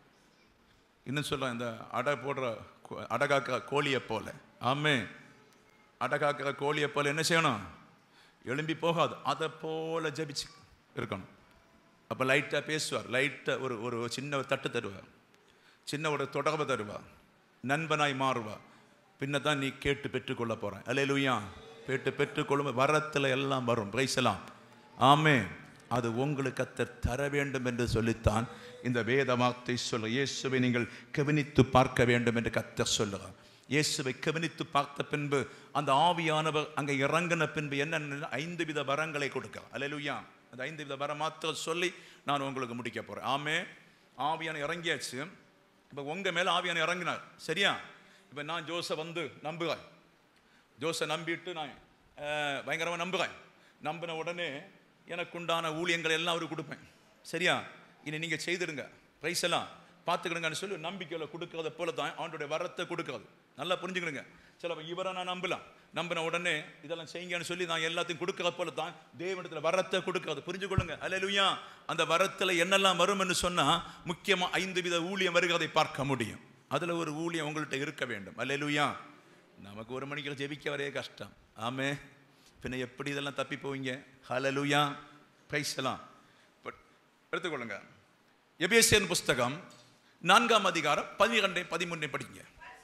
இன்னும் சொல்ல, இந்த அடை போடுற அடகாக்கிற கோழியை போல, ஆமே, அடகாக்கிற கோழியை போல என்ன செய்யணும்? எழும்பி போகாது, அதை போல ஜபிச்சு இருக்கணும். அப்போ லைட்டாக பேசுவார், லைட்டாக ஒரு ஒரு சின்ன தட்டு தருவார், சின்ன ஒரு தொடர்பு தருவார், நண்பனாய் மாறுவார். பின்னதான் நீ கேட்டு பெற்றுக்கொள்ள போற. அல்லேலூயா. கேட்டு பெற்றுக்கொள்ளும் வரத்தில் எல்லாம் வரும். பிரைஸ் எல்லாம். ஆமென். அது உங்களுக்கு கர்த்தர் தர வேண்டும் என்று சொல்லித்தான் இந்த வேத வார்த்தை சொல்ல. இயேசுவை நீங்கள் கவனித்து பார்க்க வேண்டும் என்று கர்த்தர் சொல்லுகிறார். இயேசுவை கவனித்து பார்த்த பின்பு அந்த ஆவியானவர் அங்கே இறங்கின பின்பு என்ன ஐந்து வித வரங்களை கொடுக்கிறார். அல்லேலூயா. அந்த ஐந்து வித வரம் மாத்திரம் சொல்லி நான் உங்களுக்கு முடிக்க போறேன். ஆமே. ஆவியான இறங்கியாச்சு. இப்போ உங்க மேல ஆவியான இறங்கினார், சரியா? இப்போ நான் ஜோசை வந்து நம்புகிறேன், ஜோசை நம்பிட்டு நான் பயங்கரமாக நம்புகிறேன். நம்பின உடனே எனக்கு உண்டான ஊழியங்கள் எல்லாம் அவருக்கு கொடுப்பேன், சரியா? இனி நீங்கள் செய்திடுங்க, பிரைஸ் எல்லாம் பார்த்துக்கிடுங்கன்னு சொல்லி நம்பிக்கையில் கொடுக்கறத போல தான் அவனுடைய வரத்தை கொடுக்கறது. நல்லா புரிஞ்சுக்கிடுங்க. சில இவரை நான் நம்பலாம், நம்பின உடனே இதெல்லாம் செய்யுங்கன்னு சொல்லி நான் எல்லாத்தையும் கொடுக்கறத போல தான் தேவனிடத்தில் வரத்தை கொடுக்கறது. புரிஞ்சு கொள்ளுங்க. அல்லேலூயா. அந்த வரத்தில் என்னெல்லாம் வரும்னு சொன்னால் முக்கியமாக ஐந்து வித ஊழியம் வருகிறதை பார்க்க முடியும். அதில் ஒரு ஊழியம் உங்கள்கிட்ட இருக்க வேண்டும். அல்லேலூயா. நமக்கு ஒரு மணிக்கு ஜெபிக்க வரே கஷ்டம். ஆமே. பின்ன எப்படி இதெல்லாம் தப்பி போவீங்க? ஹல்லேலூயா, பிரைஸ் எல்லாம். எடுத்துக்கொள்ளுங்க. எபேசியன் புஸ்தகம் நான்காம் அதிகாரம் பதினிரண்டை பதிமூன்றை படிங்க.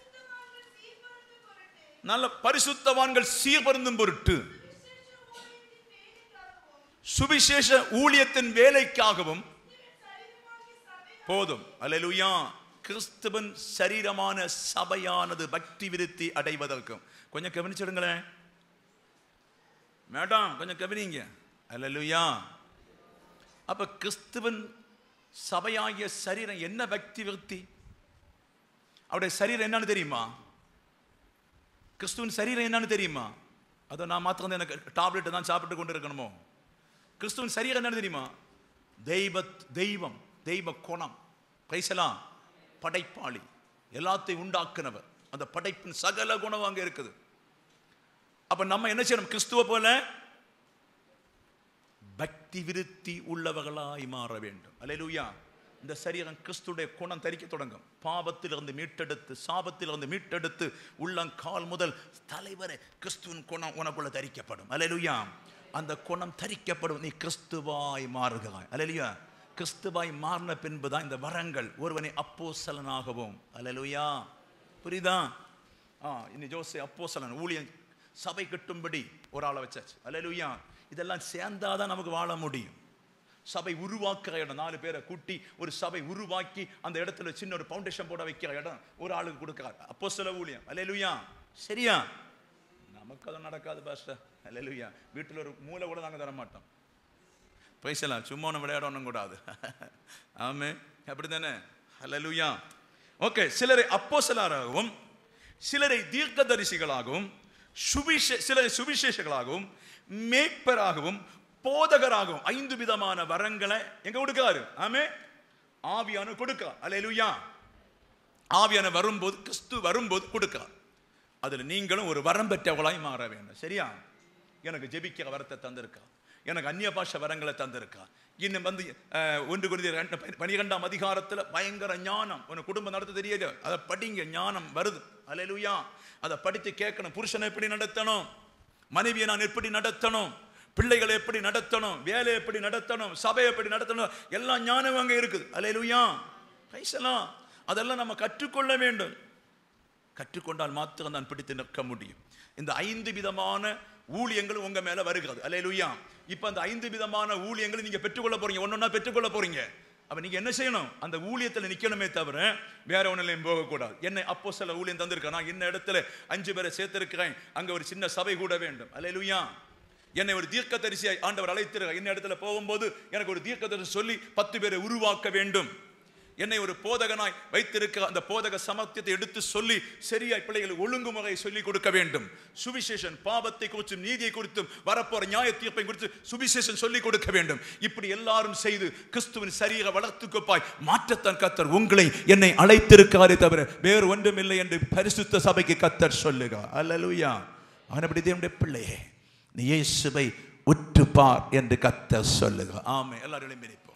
நல்ல பரிசுத்தவான்கள் சீர்பருந்தும் பொருட்டு சுவிசேஷ ஊழியத்தின் வேலைக்காகவும் போதும். அல்லேலூயா. கிறிஸ்துவின் சரீரமான சபையானது பக்தி விருத்தி அடைவதற்கும். கொஞ்சம் கவனிச்சிடுங்களேன் மேடம், கொஞ்சம் கவனிங்க. அல்லேலூயா. அப்ப கிறிஸ்துவின் சபையாகிய சரீரம் என்ன பக்தி விருத்தி? அவருடைய சரீரம் என்னன்னு தெரியுமா? கிறிஸ்துவின் சரீரம் என்னன்னு தெரியுமா? அதை நான் மாத்திரம் எனக்கு டாப்லெட் தான் சாப்பிட்டு கொண்டு இருக்கணுமோ? கிறிஸ்துவின் சரீரம் என்ன தெரியுமா? தெய்வ தெய்வம் தெய்வ குணம். பிரைசலாம். படைப்பாளி, எல்லாத்தையும் உண்டாக்குனவர். அந்த படைப்பின் சகல குணம் அங்கே இருக்குது. அப்ப நம்ம என்ன செய்யணும்? கிறிஸ்துவ போல பக்தி விருத்தி உள்ளவர்களாய் மாற வேண்டும். அல்லேலூயா. இந்த சரீரம் கிறிஸ்துடைய குணம் தரிக்க தொடங்கும். பாவத்திலிருந்து மீட்டெடுத்து, சாபத்திலிருந்து மீட்டெடுத்து, உள்ளங்கால் முதல் தலைவரை கிறிஸ்துவின் குணம் உனக்குள்ள தரிக்கப்படும். அல்லேலூயா. அந்த குணம் தரிக்கப்படும். நீ கிறிஸ்துவாய் மாறுகிறாய். அல்லேலூயா. கிறிஸ்துவாய் மாறின பின்புதான் இந்த வரங்கள். ஒருவனை அப்போஸ்தலனாகவும். அல்லேலூயா. புரியுதா? ஆ இனி ஜோசே அப்போஸ்தலன், ஊழியன், சபை கட்டும்படி ஒரு ஆளை வச்சாச்சு. அல்லேலூயா. இதெல்லாம் சேர்ந்தாதான் நமக்கு வாழ முடியும். சபை உருவாக்குற இடம், நாலு பேரை கூட்டி ஒரு சபை உருவாக்கி அந்த இடத்துல சின்ன ஒரு ஃபவுண்டேஷன் போட வைக்கிற இடம் ஒரு ஆளுக்கு கொடுக்கிறார். அப்போஸ்தல ஊழியம். அல்லேலூயா. சரியா? நமக்கு அது நடக்காது பாஸ்டர். அல்லேலூயா. வீட்டில் ஒரு மூளை கூட நாங்கள் தர மாட்டோம். பைசலாம் சும்மா ஒன்று விளையாடணும் கூடாது. ஆமே, அப்படி தானே? அல்லேலூயா. ஓகே. சிலரை அப்போஸ்தலராகவும், சிலரை தீர்க்கதரிசிகளாகவும், சுவிசே சிலரை சுவிசேஷகளாகவும், மேய்ப்பராகவும், போதகராகவும், ஐந்து விதமான வரங்களை எங்க கொடுக்காரு? ஆமே, ஆவியான கொடுக்கிறார். அல்லேலூயா. ஆவியான வரும்போது, கிறிஸ்து வரும்போது கொடுக்கிறார். அதுல நீங்களும் ஒரு வரம் பெற்றவர்களாய் மாற வேண்டும். சரியா? எனக்கு ஜெபிக்கிற வரத்தை தந்திருக்கா, எனக்கு அந்நிய பாஷை வரங்களை தந்திருக்கா. இன்னும் வந்து ஒன்று கொரிந்தியர் பனிரெண்டாம் அதிகாரத்தில் பயங்கர ஞானம். உனக்கு குடும்பம் நடத்த தெரியல, அதை படிங்க, ஞானம் வருது. அல்லேலூயா. அதை படித்து கேட்கணும். புருஷனை எப்படி நடத்தணும், மனைவியை நான் எப்படி நடத்தணும், பிள்ளைகளை எப்படி நடத்தணும், வேலை எப்படி நடத்தணும், சபையை எப்படி நடத்தணும், எல்லாம் ஞானம் அங்கே இருக்குது. அல்லேலூயா. பிரைஸ்லாம். அதெல்லாம் நம்ம கற்றுக்கொள்ள வேண்டும். கற்றுக்கொண்டால் மாத்திரம் தான் பிடித்து நிற்க முடியும். இந்த ஐந்து விதமான ஊழியங்கள் உங்க மேல வருகிறது. அல்லேலூயா. இப்ப அந்த ஐந்து விதமான ஊழியங்களை நீங்க பெற்றுக்கொள்ள போறீங்க. ஒன்னொன்னா பெற்றுக்கொள்ள போறீங்க. அப்ப நீங்க என்ன செய்யணும்? அந்த ஊழியத்தில் நிக்கணுமே தவிர வேற ஒன்னிலையும் போகக்கூடாது. என்ன அப்போஸ்தல ஊழியம் தந்திருக்கேன், நான் இந்த இடத்துல அஞ்சு பேரை சேர்த்திருக்கிறேன், அங்க ஒரு சின்ன சபை கூட வேண்டும். அல்லேலூயா. என்னை ஒரு தீர்க்கதரிசியாய் ஆண்டவர் அழைத்திருக்கிறார். இந்த இடத்துல போகும்போது எனக்கு ஒரு தீர்க்கதரிசி சொல்லி பத்து பேரை உருவாக்க வேண்டும். என்னை ஒரு போதகனாய் வைத்திருக்கிற அந்த போதக சமத்தியத்தை எடுத்து சொல்லி சரியாய் பிள்ளைகளை ஒழுங்குமுறை சொல்லி கொடுக்க வேண்டும். சுவிசேஷன் பாவத்தை குறித்தும் நீதியை குறித்தும் வரப்போற நியாய தீர்ப்பை குறித்து சுவிசேஷன் சொல்லி கொடுக்க வேண்டும். இப்படி எல்லாரும் செய்து கிறிஸ்துவின் சரீர வளர்த்துக்கொப்பாய் மாற்றத்தான் கர்த்தர் உங்களை என்னை அழைத்திருக்காரே தவிர வேறு ஒன்றும் இல்லை என்று பரிசுத்த சபைக்கு கர்த்தர் சொல்லுகிறார். அல்லேலூயா. அவனபடி தேவனுடைய பிள்ளையே, நீ இயேசுவை உற்று பார் என்று கர்த்தர் சொல்லுகிறார். ஆமென். எல்லாரும் நினைப்போம்.